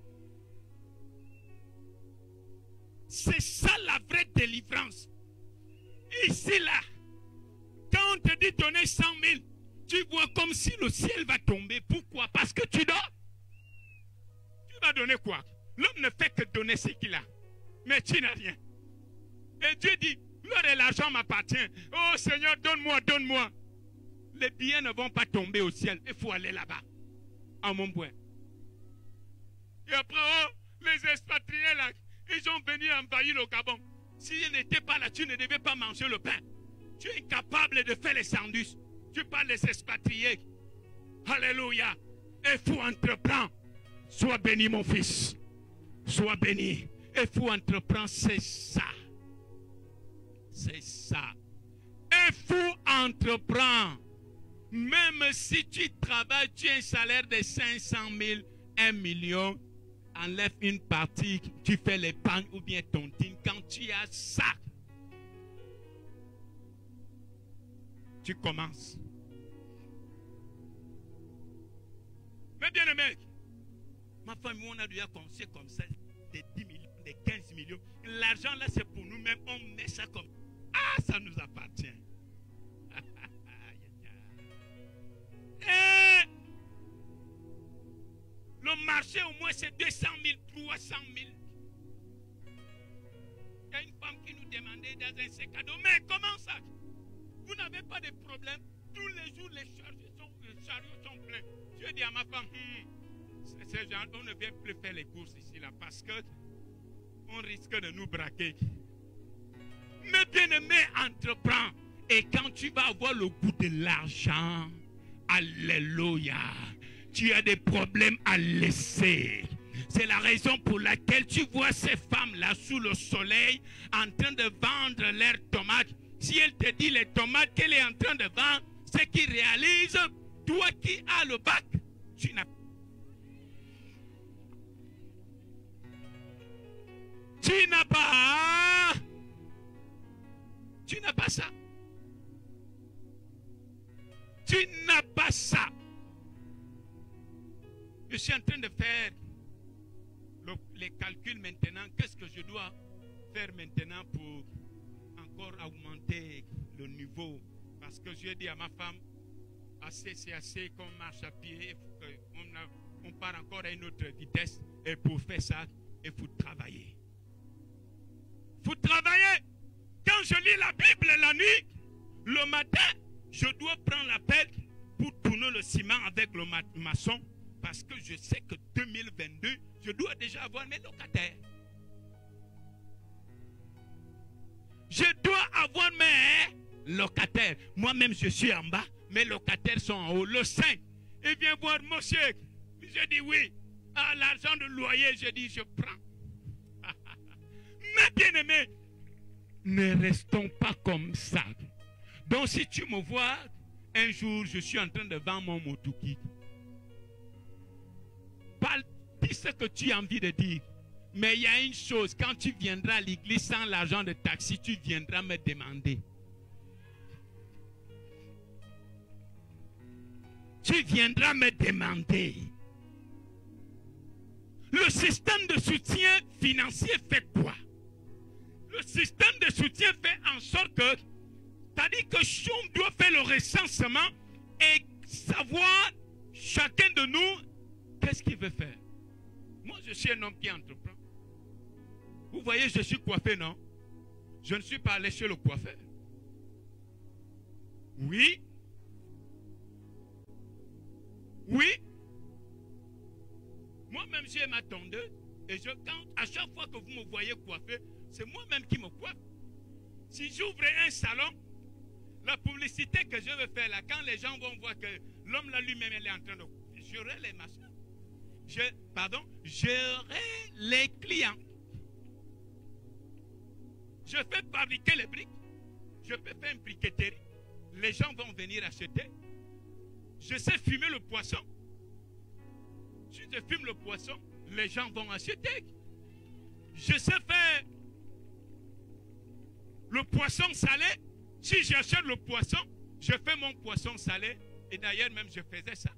C'est ça la vraie délivrance. Ici, là, quand on te dit donner 100 000, tu vois comme si le ciel va tomber. Pourquoi? Parce que tu dors. Tu vas donner quoi? L'homme ne fait que donner ce qu'il a. Mais tu n'as rien. Et Dieu dit, l'or et l'argent m'appartiennent. Oh Seigneur, donne-moi, donne-moi. Les billets ne vont pas tomber au ciel. Il faut aller là-bas. À Montbouin. Et après, oh, les expatriés là, ils ont venu envahir le Gabon. S'ils n'étaient pas là, tu ne devais pas manger le pain. Tu es incapable de faire les sandwichs. Tu parles des expatriés. Alléluia. Il faut entreprendre. Sois béni, mon fils. Sois béni. Il faut entreprendre, c'est ça. C'est ça. Il faut entreprendre. Même si tu travailles, tu as un salaire de 500 000, 1 million, enlève une partie, tu fais l'épargne ou bien tontine. Quand tu as ça, tu commences. Mais bien aimé, ma famille, on a déjà commencé comme ça, des 10 millions, des 15 millions. L'argent là, c'est pour nous-mêmes, on met ça comme... Ah, ça nous appartient. Et le marché, au moins, c'est 200 000, 300 000. Il y a une femme qui nous demandait dans un sac à dos. Mais comment ça? Vous n'avez pas de problème? Tous les jours, les chariots sont pleins. Je dis à ma femme, ces gens, on ne vient plus faire les courses ici, là, parce que on risque de nous braquer. Mais bien aimé, entreprends. Et quand tu vas avoir le goût de l'argent, alléluia, tu as des problèmes à laisser. C'est la raison pour laquelle tu vois ces femmes-là sous le soleil en train de vendre leurs tomates. Si elle te dit les tomates qu'elle est en train de vendre, c'est qu'ils réalisent, toi qui as le bac, tu n'as pas. Tu n'as pas ça. Tu n'as pas ça. Je suis en train de faire les calculs maintenant. Qu'est-ce que je dois faire maintenant pour encore augmenter le niveau? Parce que je dis à ma femme, c'est assez qu'on marche à pied. On part encore à une autre vitesse. Et pour faire ça, il faut travailler. Il faut travailler. Quand je lis la Bible la nuit, le matin, je dois prendre la pelle pour tourner le ciment avec le maçon. Parce que je sais que 2022, je dois déjà avoir mes locataires. Je dois avoir mes locataires. Moi-même, je suis en bas. Mes locataires sont en haut. Le 5, il vient voir monsieur. Je dis oui. Ah, l'argent de loyer, je dis je prends. Mais bien aimé, ne restons pas comme ça. Donc si tu me vois, un jour, je suis en train de vendre mon motoki. Dis ce que tu as envie de dire. Mais il y a une chose, quand tu viendras à l'église sans l'argent de taxi, tu viendras me demander. Tu viendras me demander. Le système de soutien financier fait quoi? Le système de soutien fait en sorte que, c'est-à-dire que on doit faire le recensement et savoir chacun de nous qu'est-ce qu'il veut faire. Moi, je suis un homme qui entreprend. Vous voyez, je suis coiffé, non? Je ne suis pas allé chez le coiffeur. Oui. Oui. Moi-même, j'ai ma tondeuse. Et à chaque fois que vous me voyez coiffer, c'est moi-même qui me coiffe. Si j'ouvrais un salon, la publicité que je veux faire là, quand les gens vont voir que l'homme là lui-même, il est en train de... J'aurai les machins. J'aurai les clients. Je fais fabriquer les briques. Je peux faire une briqueterie. Les gens vont venir acheter. Je sais fumer le poisson. Si je fume le poisson, les gens vont acheter. Je sais faire le poisson salé. Si j'achète le poisson, je fais mon poisson salé. Et d'ailleurs, même je faisais ça.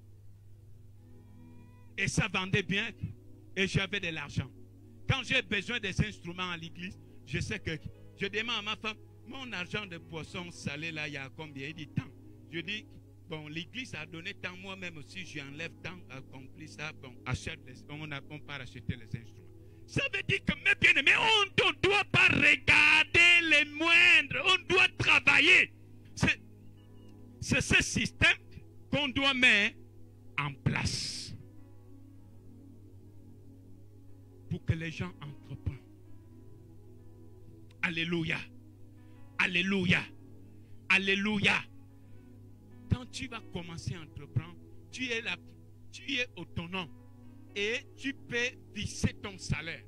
Et ça vendait bien. Et j'avais de l'argent. Quand j'ai besoin des instruments à l'église, je sais que je demande à ma femme, mon argent de poisson salé là, il y a combien? Il dit tant. Je dis, bon, l'église a donné tant, moi-même aussi, j'enlève tant, accompli ça, bon, on part acheter les instruments. Ça veut dire que, mes bien-aimés, on ne doit pas regarder les moindres, on doit travailler. C'est ce système qu'on doit mettre en place pour que les gens entreprennent. Alléluia. Alléluia. Alléluia. Quand tu vas commencer à entreprendre, tu es autonome et tu peux visser ton salaire.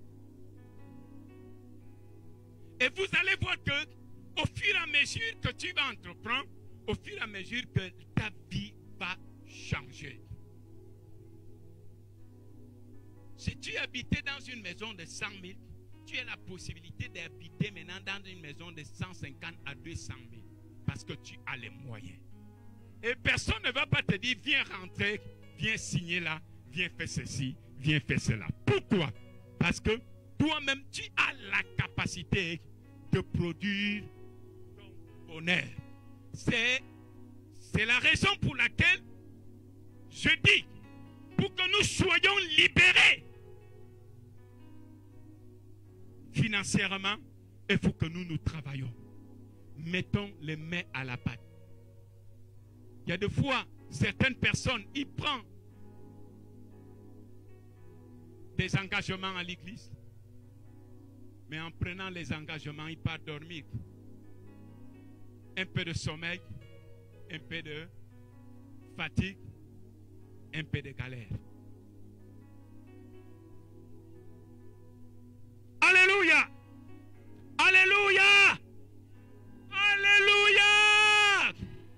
Et vous allez voir que au fur et à mesure que tu vas entreprendre, au fur et à mesure que ta vie va changer. Si tu habitais dans une maison de 100 000, tu as la possibilité d'habiter maintenant dans une maison de 150 à 200 000 parce que tu as les moyens. Et personne ne va pas te dire, viens rentrer, viens signer là, viens faire ceci, viens faire cela. Pourquoi? Parce que toi-même, tu as la capacité de produire ton bonheur. C'est la raison pour laquelle je dis, pour que nous soyons libérés financièrement, il faut que nous travaillions. Mettons les mains à la pâte. Il y a des fois, certaines personnes, ils prennent des engagements à l'église. Mais en prenant les engagements, ils partent dormir. Un peu de sommeil, un peu de fatigue, un peu de galère. Alléluia! Alléluia! Alléluia!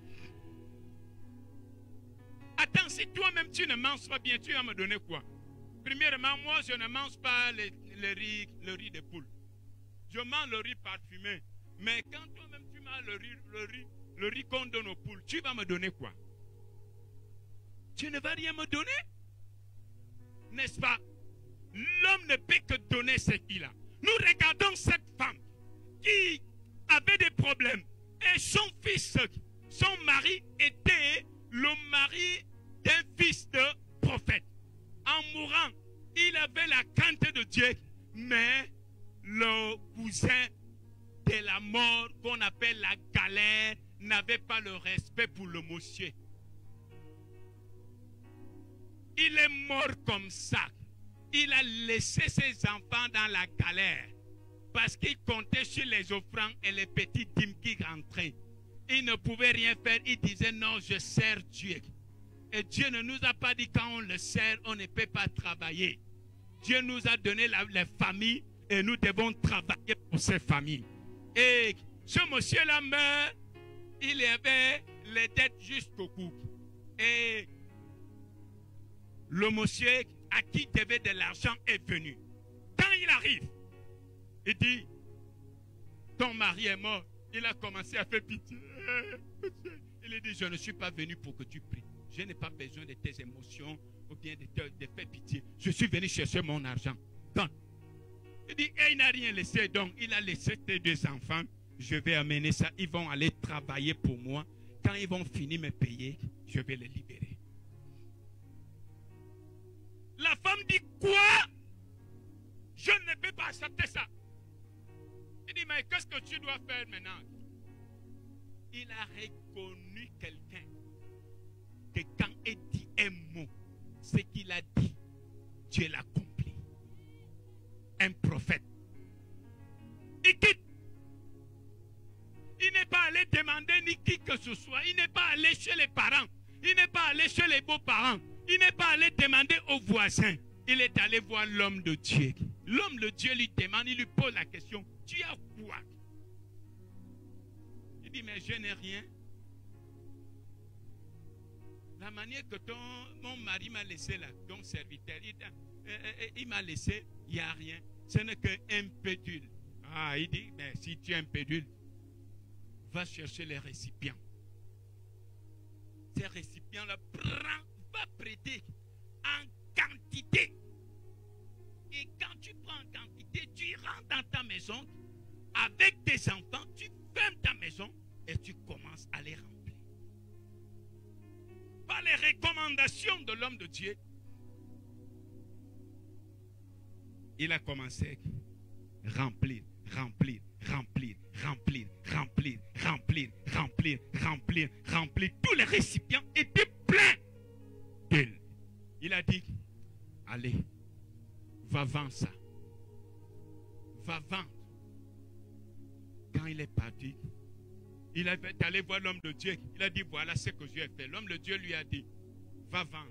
Attends, si toi-même tu ne manges pas bien, tu vas me donner quoi? Premièrement, moi je ne mange pas le riz de poule. Je mange le riz parfumé. Mais quand toi-même tu manges le riz qu'on donne aux poules, tu vas me donner quoi? Tu ne vas rien me donner? N'est-ce pas? L'homme ne peut que donner ce qu'il a. Nous regardons cette femme qui avait des problèmes. Et son fils, son mari était le mari d'un fils de prophète. En mourant, il avait la crainte de Dieu. Mais le cousin de la mort, qu'on appelle la galère, n'avait pas le respect pour le monsieur. Il est mort comme ça. Il a laissé ses enfants dans la galère parce qu'il comptait sur les offrandes et les petits dîmes qui rentraient. Il ne pouvait rien faire. Il disait non, je sers Dieu. Et Dieu ne nous a pas dit quand on le sert, on ne peut pas travailler. Dieu nous a donné les familles et nous devons travailler pour ces familles. Et ce monsieur-là meurt, il avait les dettes jusqu'au cou. Et le monsieur à qui il devait de l'argent est venu. Quand il arrive, il dit, ton mari est mort. Il a commencé à faire pitié. Il a dit, je ne suis pas venu pour que tu pries. Je n'ai pas besoin de tes émotions ou bien de faire pitié. Je suis venu chercher mon argent. Donc, il dit, et il n'a rien laissé. Donc, il a laissé tes 2 enfants. Je vais amener ça. Ils vont aller travailler pour moi. Quand ils vont finir me payer, je vais les libérer. La femme dit, quoi? Je ne peux pas accepter ça. Il dit, mais qu'est-ce que tu dois faire maintenant? Il a reconnu quelqu'un que quand il dit un mot, ce qu'il a dit, Dieu l'accomplit. Un prophète. Il quitte. Il n'est pas allé demander ni qui que ce soit. Il n'est pas allé chez les parents. Il n'est pas allé chez les beaux-parents. Il n'est pas allé demander aux voisins. Il est allé voir l'homme de Dieu. L'homme de Dieu lui demande, il lui pose la question, tu as quoi? Il dit, mais je n'ai rien. La manière que mon mari m'a laissé là, ton serviteur, il m'a laissé, il n'y a rien. Ce n'est qu'un pédule. Ah, il dit, mais si tu es un pédule, va chercher les récipients. Ces récipients-là, va prêter en quantité. Et quand tu prends en quantité, tu rentres dans ta maison avec tes enfants, tu fermes ta maison et tu commences à les remplir. Par les recommandations de l'homme de Dieu, il a commencé à remplir, remplir, remplir, remplir, remplir, remplir, remplir, remplir, remplir. Tous les récipients étaient pleins d'huile. Il a dit, allez, va vendre ça. Va vendre. Quand il est parti, il est allé voir l'homme de Dieu. Il a dit, voilà ce que je vais faire. L'homme de Dieu lui a dit, va vendre.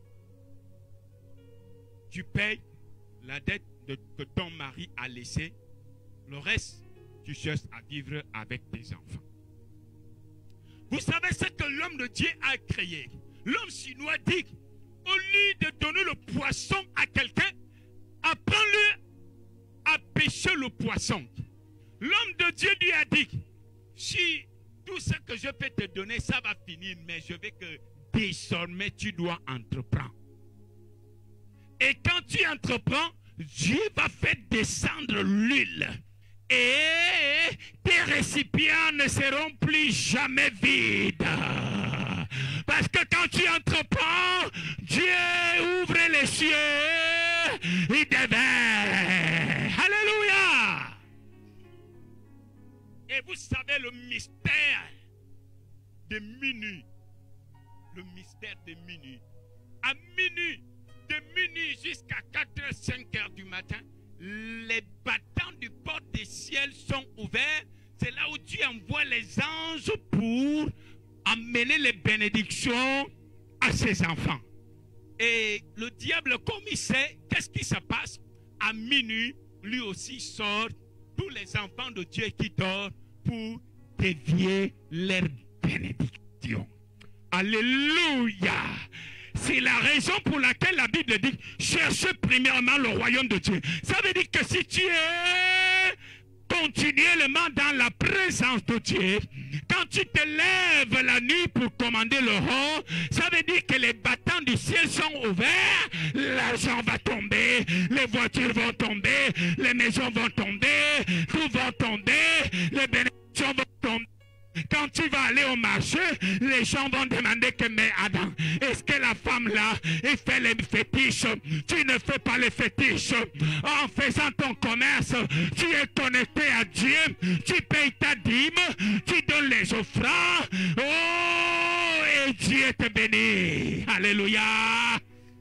Tu payes la dette que ton mari a laissée. Le reste, tu cherches à vivre avec tes enfants. Vous savez ce que l'homme de Dieu a créé? L'homme chinois dit, au lieu de donner le poisson à quelqu'un, apprends-le à pêcher le poisson. L'homme de Dieu lui a dit, si tout ce que je peux te donner, ça va finir, mais je veux que désormais tu dois entreprendre. Et quand tu entreprends, Dieu va faire descendre l'huile. Et tes récipients ne seront plus jamais vides. Parce que quand tu entreprends, Dieu ouvre les cieux, il devait. Alléluia. Et vous savez le mystère de minuit. Le mystère de minuit. À minuit, de minuit jusqu'à 4h, 5h du matin, les battants du port des ciels sont ouverts. C'est là où Dieu envoie les anges pour amener les bénédictions à ses enfants. Et le diable, comme il sait, qu'est-ce qui se passe? À minuit, lui aussi sort tous les enfants de Dieu qui dorment pour dévier leur bénédiction. Alléluia! C'est la raison pour laquelle la Bible dit cherchez premièrement le royaume de Dieu. Ça veut dire que si tu es continuellement dans la présence de Dieu, quand tu te lèves la nuit pour commander le rang, ça veut dire que les battants du ciel sont ouverts, l'argent va tomber, les voitures vont tomber, les maisons vont tomber, tout va tomber, les bénédictions vont tomber. Quand tu vas aller au marché, les gens vont demander que, mais Adam, est-ce que la femme là, elle fait les fétiches? Tu ne fais pas les fétiches. En faisant ton commerce, tu es connecté à Dieu, tu payes ta dîme, tu donnes les offrandes. Oh, et Dieu te bénit. Alléluia.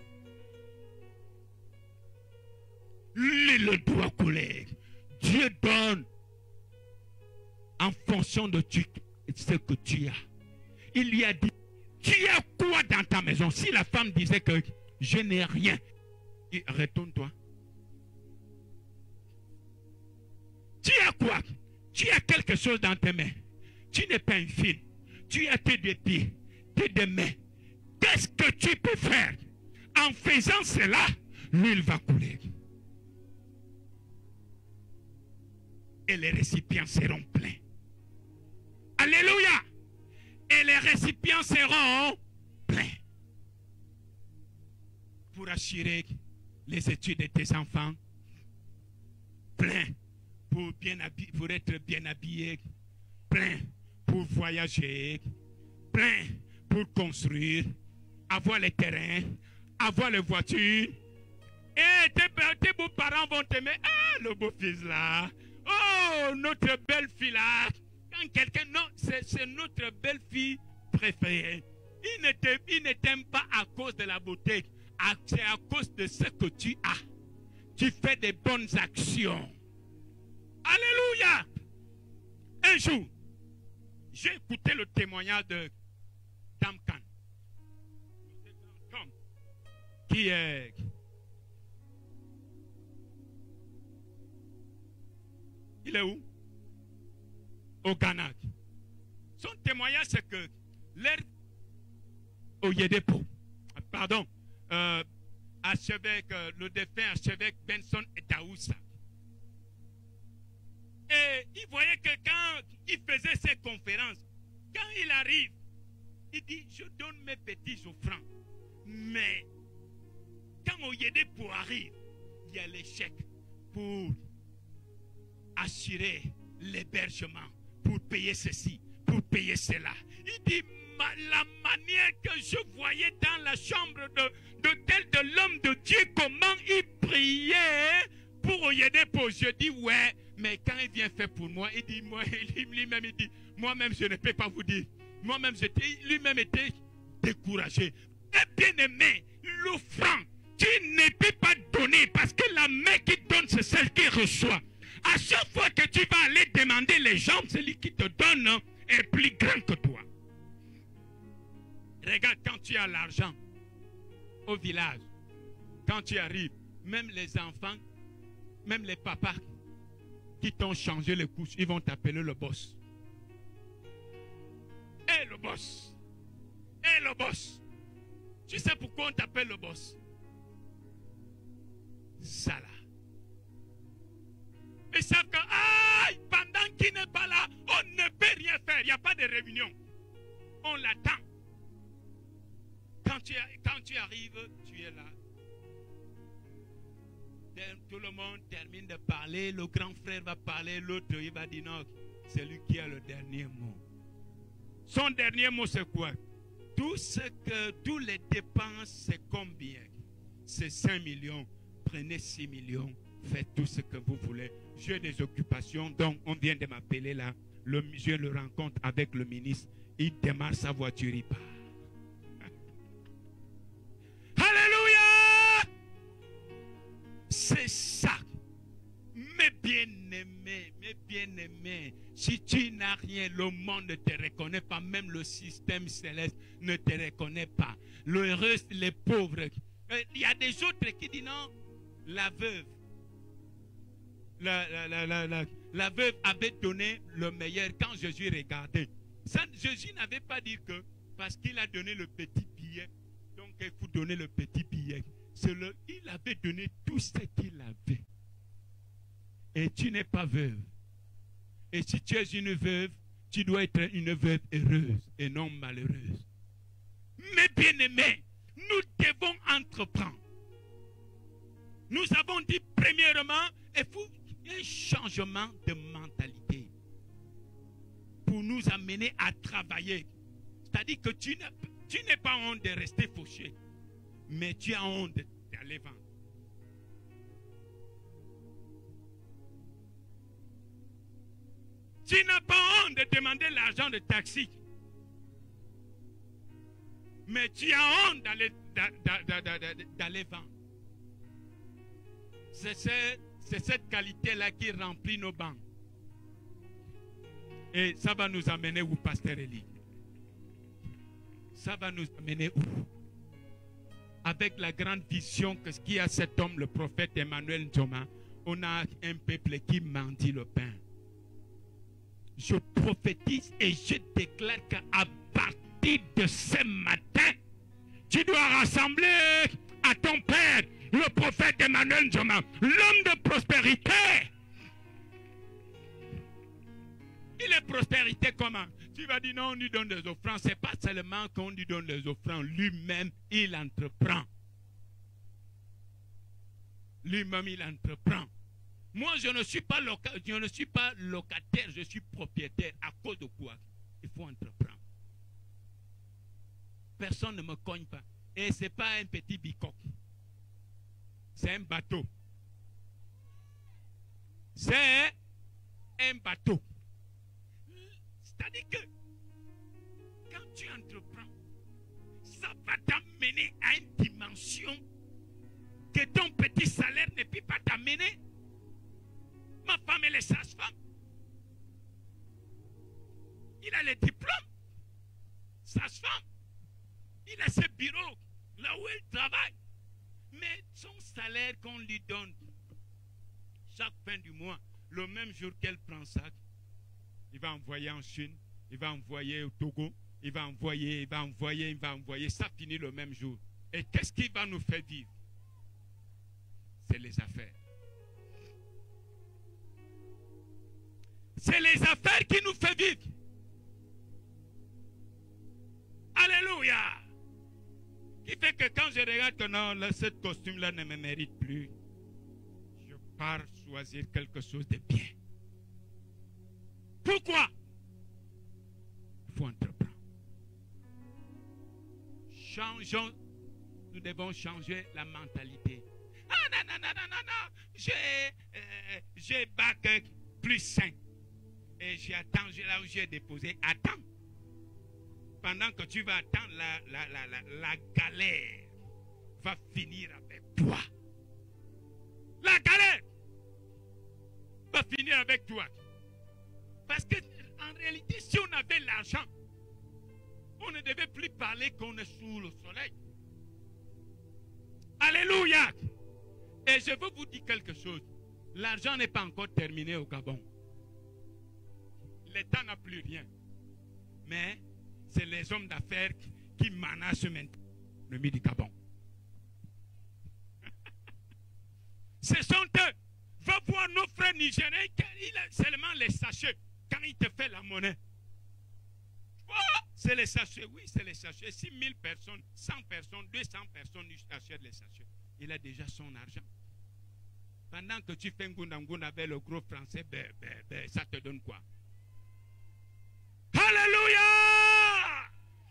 L'huile doit couler. Dieu donne en fonction de ce que tu as. Il lui a dit, tu as quoi dans ta maison? Si la femme disait que je n'ai rien, retourne-toi. Tu as quoi? Tu as quelque chose dans tes mains. Tu n'es pas un fil. Tu as tes deux pieds, tes deux mains. Qu'est-ce que tu peux faire? En faisant cela, l'huile va couler. Et les récipients seront pleins. Alléluia! Et les récipients seront pleins. Pour assurer les études de tes enfants, plein pour être bien habillé, plein pour voyager, plein pour construire, avoir les terrains, avoir les voitures. Et tes beaux-parents vont t'aimer. Ah, le beau-fils là. Oh, notre belle-fille là. Quand quelqu'un, non, c'est notre belle-fille préférée. Il ne t'aime pas à cause de la beauté. C'est à cause de ce que tu as. Tu fais des bonnes actions. Alléluia. Un jour, j'ai écouté le témoignage de Damkan. Qui est... Il est où? Au Ghana. Son témoignage, c'est que l'air au Yedepo, pardon, archevêque, le défunt archevêque Benson et Daoussa. Et il voyait que quand il faisait ses conférences, quand il arrive, il dit, je donne mes petits offrandes. Mais quand Oyedepo arrive, il y a l'échec pour assurer l'hébergement, pour payer ceci, pour payer cela. Il dit, la manière que je voyais dans la chambre de l'homme de Dieu, comment il priait pour Oyedepo. Je dis, ouais, mais quand il vient faire pour moi, il dit, moi, lui-même, il dit, moi-même, je ne peux pas vous dire. Moi-même, lui-même était découragé. Et bien aimé, l'offrande, tu ne peux pas donner parce que la main qui donne, c'est celle qui reçoit. À chaque fois que tu vas aller demander les gens, celui qui te donne est plus grand que toi. Regarde, quand tu as l'argent au village, quand tu arrives, même les enfants, même les papas qui t'ont changé les couches, ils vont t'appeler le boss. Et le boss. Et le boss. Tu sais pourquoi on t'appelle le boss? Ça là. Ils savent que pendant qu'il n'est pas là, on ne peut rien faire. Il n'y a pas de réunion. On l'attend. Quand tu arrives, tu es là. Tout le monde termine de parler. Le grand frère va parler. L'autre, il va dire non. C'est lui qui a le dernier mot. Son dernier mot, c'est quoi? Tous les dépenses, c'est combien? C'est 5 millions. Prenez 6 millions. Faites tout ce que vous voulez. J'ai des occupations. Donc, on vient de m'appeler là. Je le rencontre avec le ministre. Il démarre sa voiture, il part. Alléluia! C'est ça. Mes bien-aimés, si tu n'as rien, le monde ne te reconnaît pas. Même le système céleste ne te reconnaît pas. L'heureux, les pauvres. Il y a des autres qui disent non, la veuve. La veuve avait donné le meilleur quand Jésus regardait. Ça, Jésus n'avait pas dit que parce qu'il a donné le petit billet, donc il faut donner le petit billet. Il avait donné tout ce qu'il avait. Et tu n'es pas veuve. Et si tu es une veuve, tu dois être une veuve heureuse et non malheureuse. Mais bien-aimés, nous devons entreprendre. Nous avons dit premièrement, il faut un changement de mentalité pour nous amener à travailler. C'est-à-dire que tu n'es pas honte de rester fauché, mais tu as honte d'aller vendre. Tu n'as pas honte de demander l'argent de taxi, mais tu as honte d'aller vendre. C'est cette qualité-là qui remplit nos banques. Et ça va nous amener où, Pasteur Eli? Ça va nous amener où? Avec la grande vision que ce qu'il y a cet homme, le prophète Emmanuel Nzoma, on a un peuple qui mendie le pain. je prophétise et je déclare qu'à partir de ce matin, tu dois rassembler à ton père, le prophète Emmanuel Njoma, l'homme de prospérité. Il est prospérité comment? Tu vas dire non, on lui donne des offrandes. Ce n'est pas seulement qu'on lui donne des offrandes. Lui-même, il entreprend. Lui-même, il entreprend. Moi, je ne suis pas locataire, je suis propriétaire. À cause de quoi? Il faut entreprendre. Personne ne me cogne pas. Et ce n'est pas un petit bicoque. C'est un bateau. C'est un bateau. C'est-à-dire que quand tu entreprends, ça va t'amener à une dimension que ton petit salaire ne peut pas t'amener. Ma femme, elle est sage-femme. Il a les diplômes. Sage-femme. Il a ce bureau là où elle travaille. Mais son salaire qu'on lui donne chaque fin du mois, le même jour qu'elle prend ça, il va envoyer en Chine, il va envoyer au Togo, il va envoyer, ça finit le même jour. Et qu'est-ce qui va nous faire vivre? C'est les affaires. C'est les affaires qui nous font vivre. Alléluia. Qui fait que quand je regarde que non, ce costume-là ne me mérite plus, je pars choisir quelque chose de bien. Pourquoi? Il faut entreprendre. Changeons, nous devons changer la mentalité. Ah non, j'ai bac plus 5. Et j'attends, là où j'ai déposé, attends. Pendant que tu vas attendre, la galère va finir avec toi. La galère va finir avec toi. Parce que en réalité, si on avait l'argent, on ne devait plus parler qu'on est sous le soleil. Alléluia. Et je veux vous dire quelque chose. L'argent n'est pas encore terminé au Gabon. L'État n'a plus rien. Mais c'est les hommes d'affaires qui managent maintenant l'économie du Gabon. Ce sont eux. Va voir nos frères nigériens, il a seulement les sachets quand il te fait la monnaie. Oh, c'est les sachets, oui, c'est les sachets. 6 000 personnes, 100 personnes, 200 personnes achètent les sachets. Il a déjà son argent. Pendant que tu fais un goundangoun avec le gros français, ça te donne quoi? Alléluia!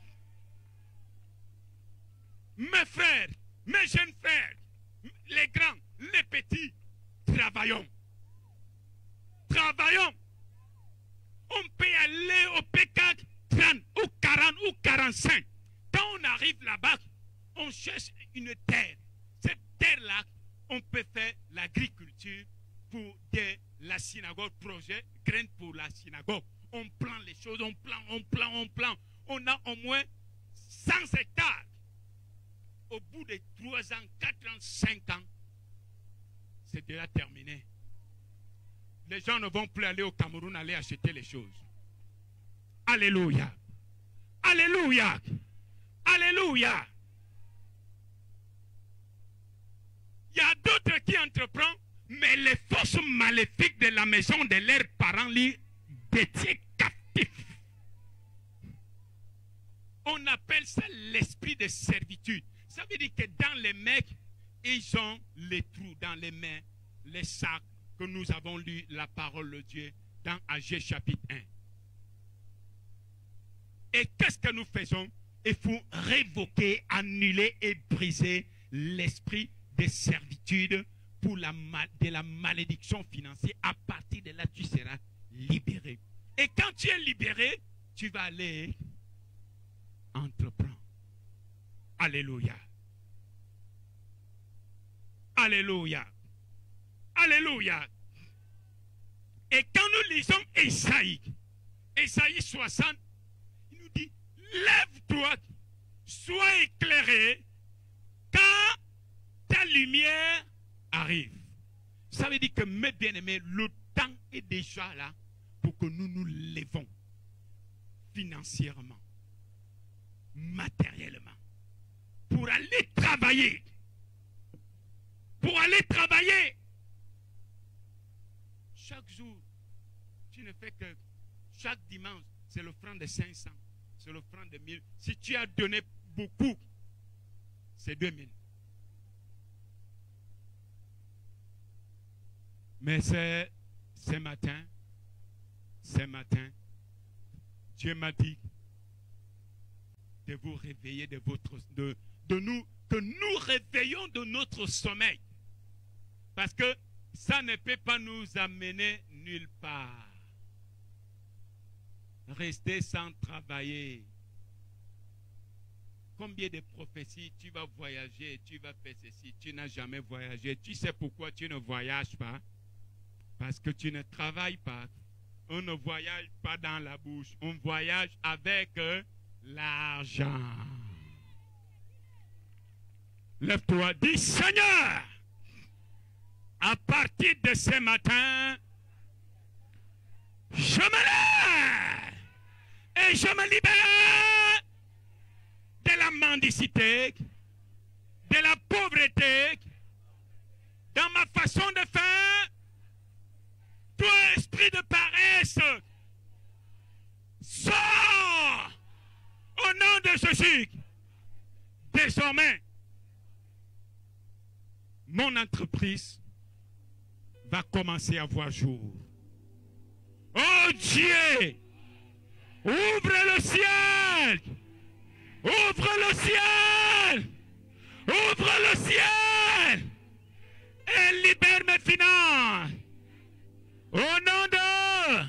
Mes frères, mes jeunes frères, les grands, les petits, travaillons. Travaillons. On peut aller au P4 30 ou 40 ou 45. Quand on arrive là-bas, on cherche une terre. Cette terre-là, on peut faire l'agriculture pour la synagogue, projet, graines pour la synagogue. On plante les choses, on plante. On a au moins 100 hectares. Au bout de 3 ans, 4 ans, 5 ans, c'est déjà terminé. Les gens ne vont plus aller au Cameroun aller acheter les choses. Alléluia. Alléluia. Alléluia. Il y a d'autres qui entreprennent, mais les forces maléfiques de la maison de leurs parents les détiennent captifs. On appelle ça l'esprit de servitude. Ça veut dire que dans les mecs, ils ont les trous dans les mains, les sacs que nous avons lu la parole de Dieu dans Agé chapitre 1. Et qu'est-ce que nous faisons? Il faut révoquer, annuler et briser l'esprit de servitude pour de la malédiction financière. À partir de là, tu seras libéré. Et quand tu es libéré, tu vas aller entreprendre. Alléluia. Alléluia. Alléluia. Et quand nous lisons Ésaïe 60, il nous dit, lève-toi, sois éclairé, car ta lumière arrive. Ça veut dire que, mes bien-aimés, le temps est déjà là pour que nous nous levons financièrement, matériellement, pour aller travailler. Pour aller travailler. Chaque jour, tu ne fais que, chaque dimanche, c'est l'offrande de 500, c'est l'offrande de 1000. Si tu as donné beaucoup, c'est 2000. Mais ce matin, Dieu m'a dit de vous réveiller de nous, que nous réveillons de notre sommeil. Parce que ça ne peut pas nous amener nulle part. Rester sans travailler. Combien de prophéties, tu vas voyager, tu vas faire ceci, tu n'as jamais voyagé. Tu sais pourquoi tu ne voyages pas? Parce que tu ne travailles pas. On ne voyage pas dans la bouche. On voyage avec l'argent. Lève-toi, dis Seigneur, à partir de ce matin, je me lève et je me libère de la mendicité, de la pauvreté, dans ma façon de faire. Toi, esprit de paresse, sors au nom de Jésus. Désormais, mon entreprise va commencer à voir jour. Oh Dieu, ouvre le ciel, ouvre le ciel, ouvre le ciel et libère mes finances. Au nom de,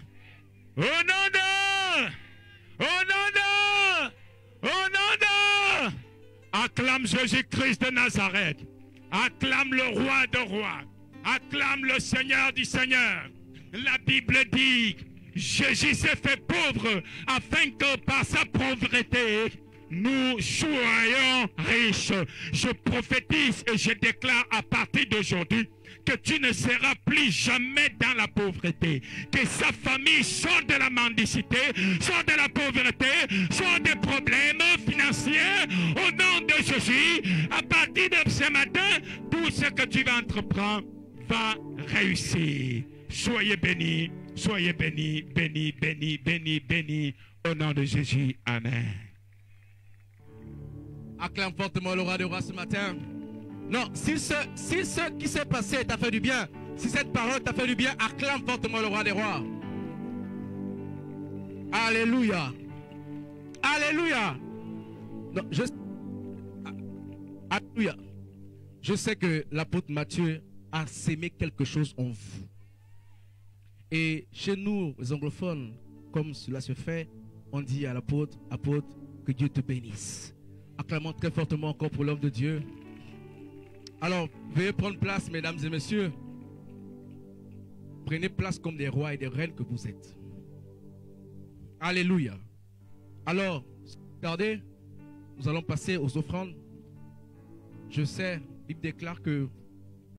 acclame Jésus-Christ de Nazareth, acclame le roi de rois, acclame le Seigneur du Seigneur. La Bible dit, Jésus s'est fait pauvre afin que par sa pauvreté, nous soyons riches. Je prophétise et je déclare à partir d'aujourd'hui que tu ne seras plus jamais dans la pauvreté. Que sa famille sort de la mendicité, sort de la pauvreté, sort des problèmes financiers. Au nom de Jésus, à partir de ce matin, tout ce que tu vas entreprendre va réussir. Soyez bénis, bénis, bénis, bénis, bénis, bénis. Au nom de Jésus, amen. Acclame fortement le roi des rois ce matin. Non, si ce qui s'est passé t'a fait du bien, si cette parole t'a fait du bien, acclame fortement le roi des rois. Alléluia. Alléluia. Non, Alléluia. Je sais que l'apôtre Matthieu a sémé quelque chose en vous. Et chez nous, les anglophones, comme cela se fait, on dit à l'apôtre, apôtre, que Dieu te bénisse. Acclamons très fortement encore pour l'homme de Dieu. Alors, veuillez prendre place, mesdames et messieurs. Prenez place comme des rois et des reines que vous êtes. Alléluia. Alors, regardez, nous allons passer aux offrandes. Je sais, il déclare que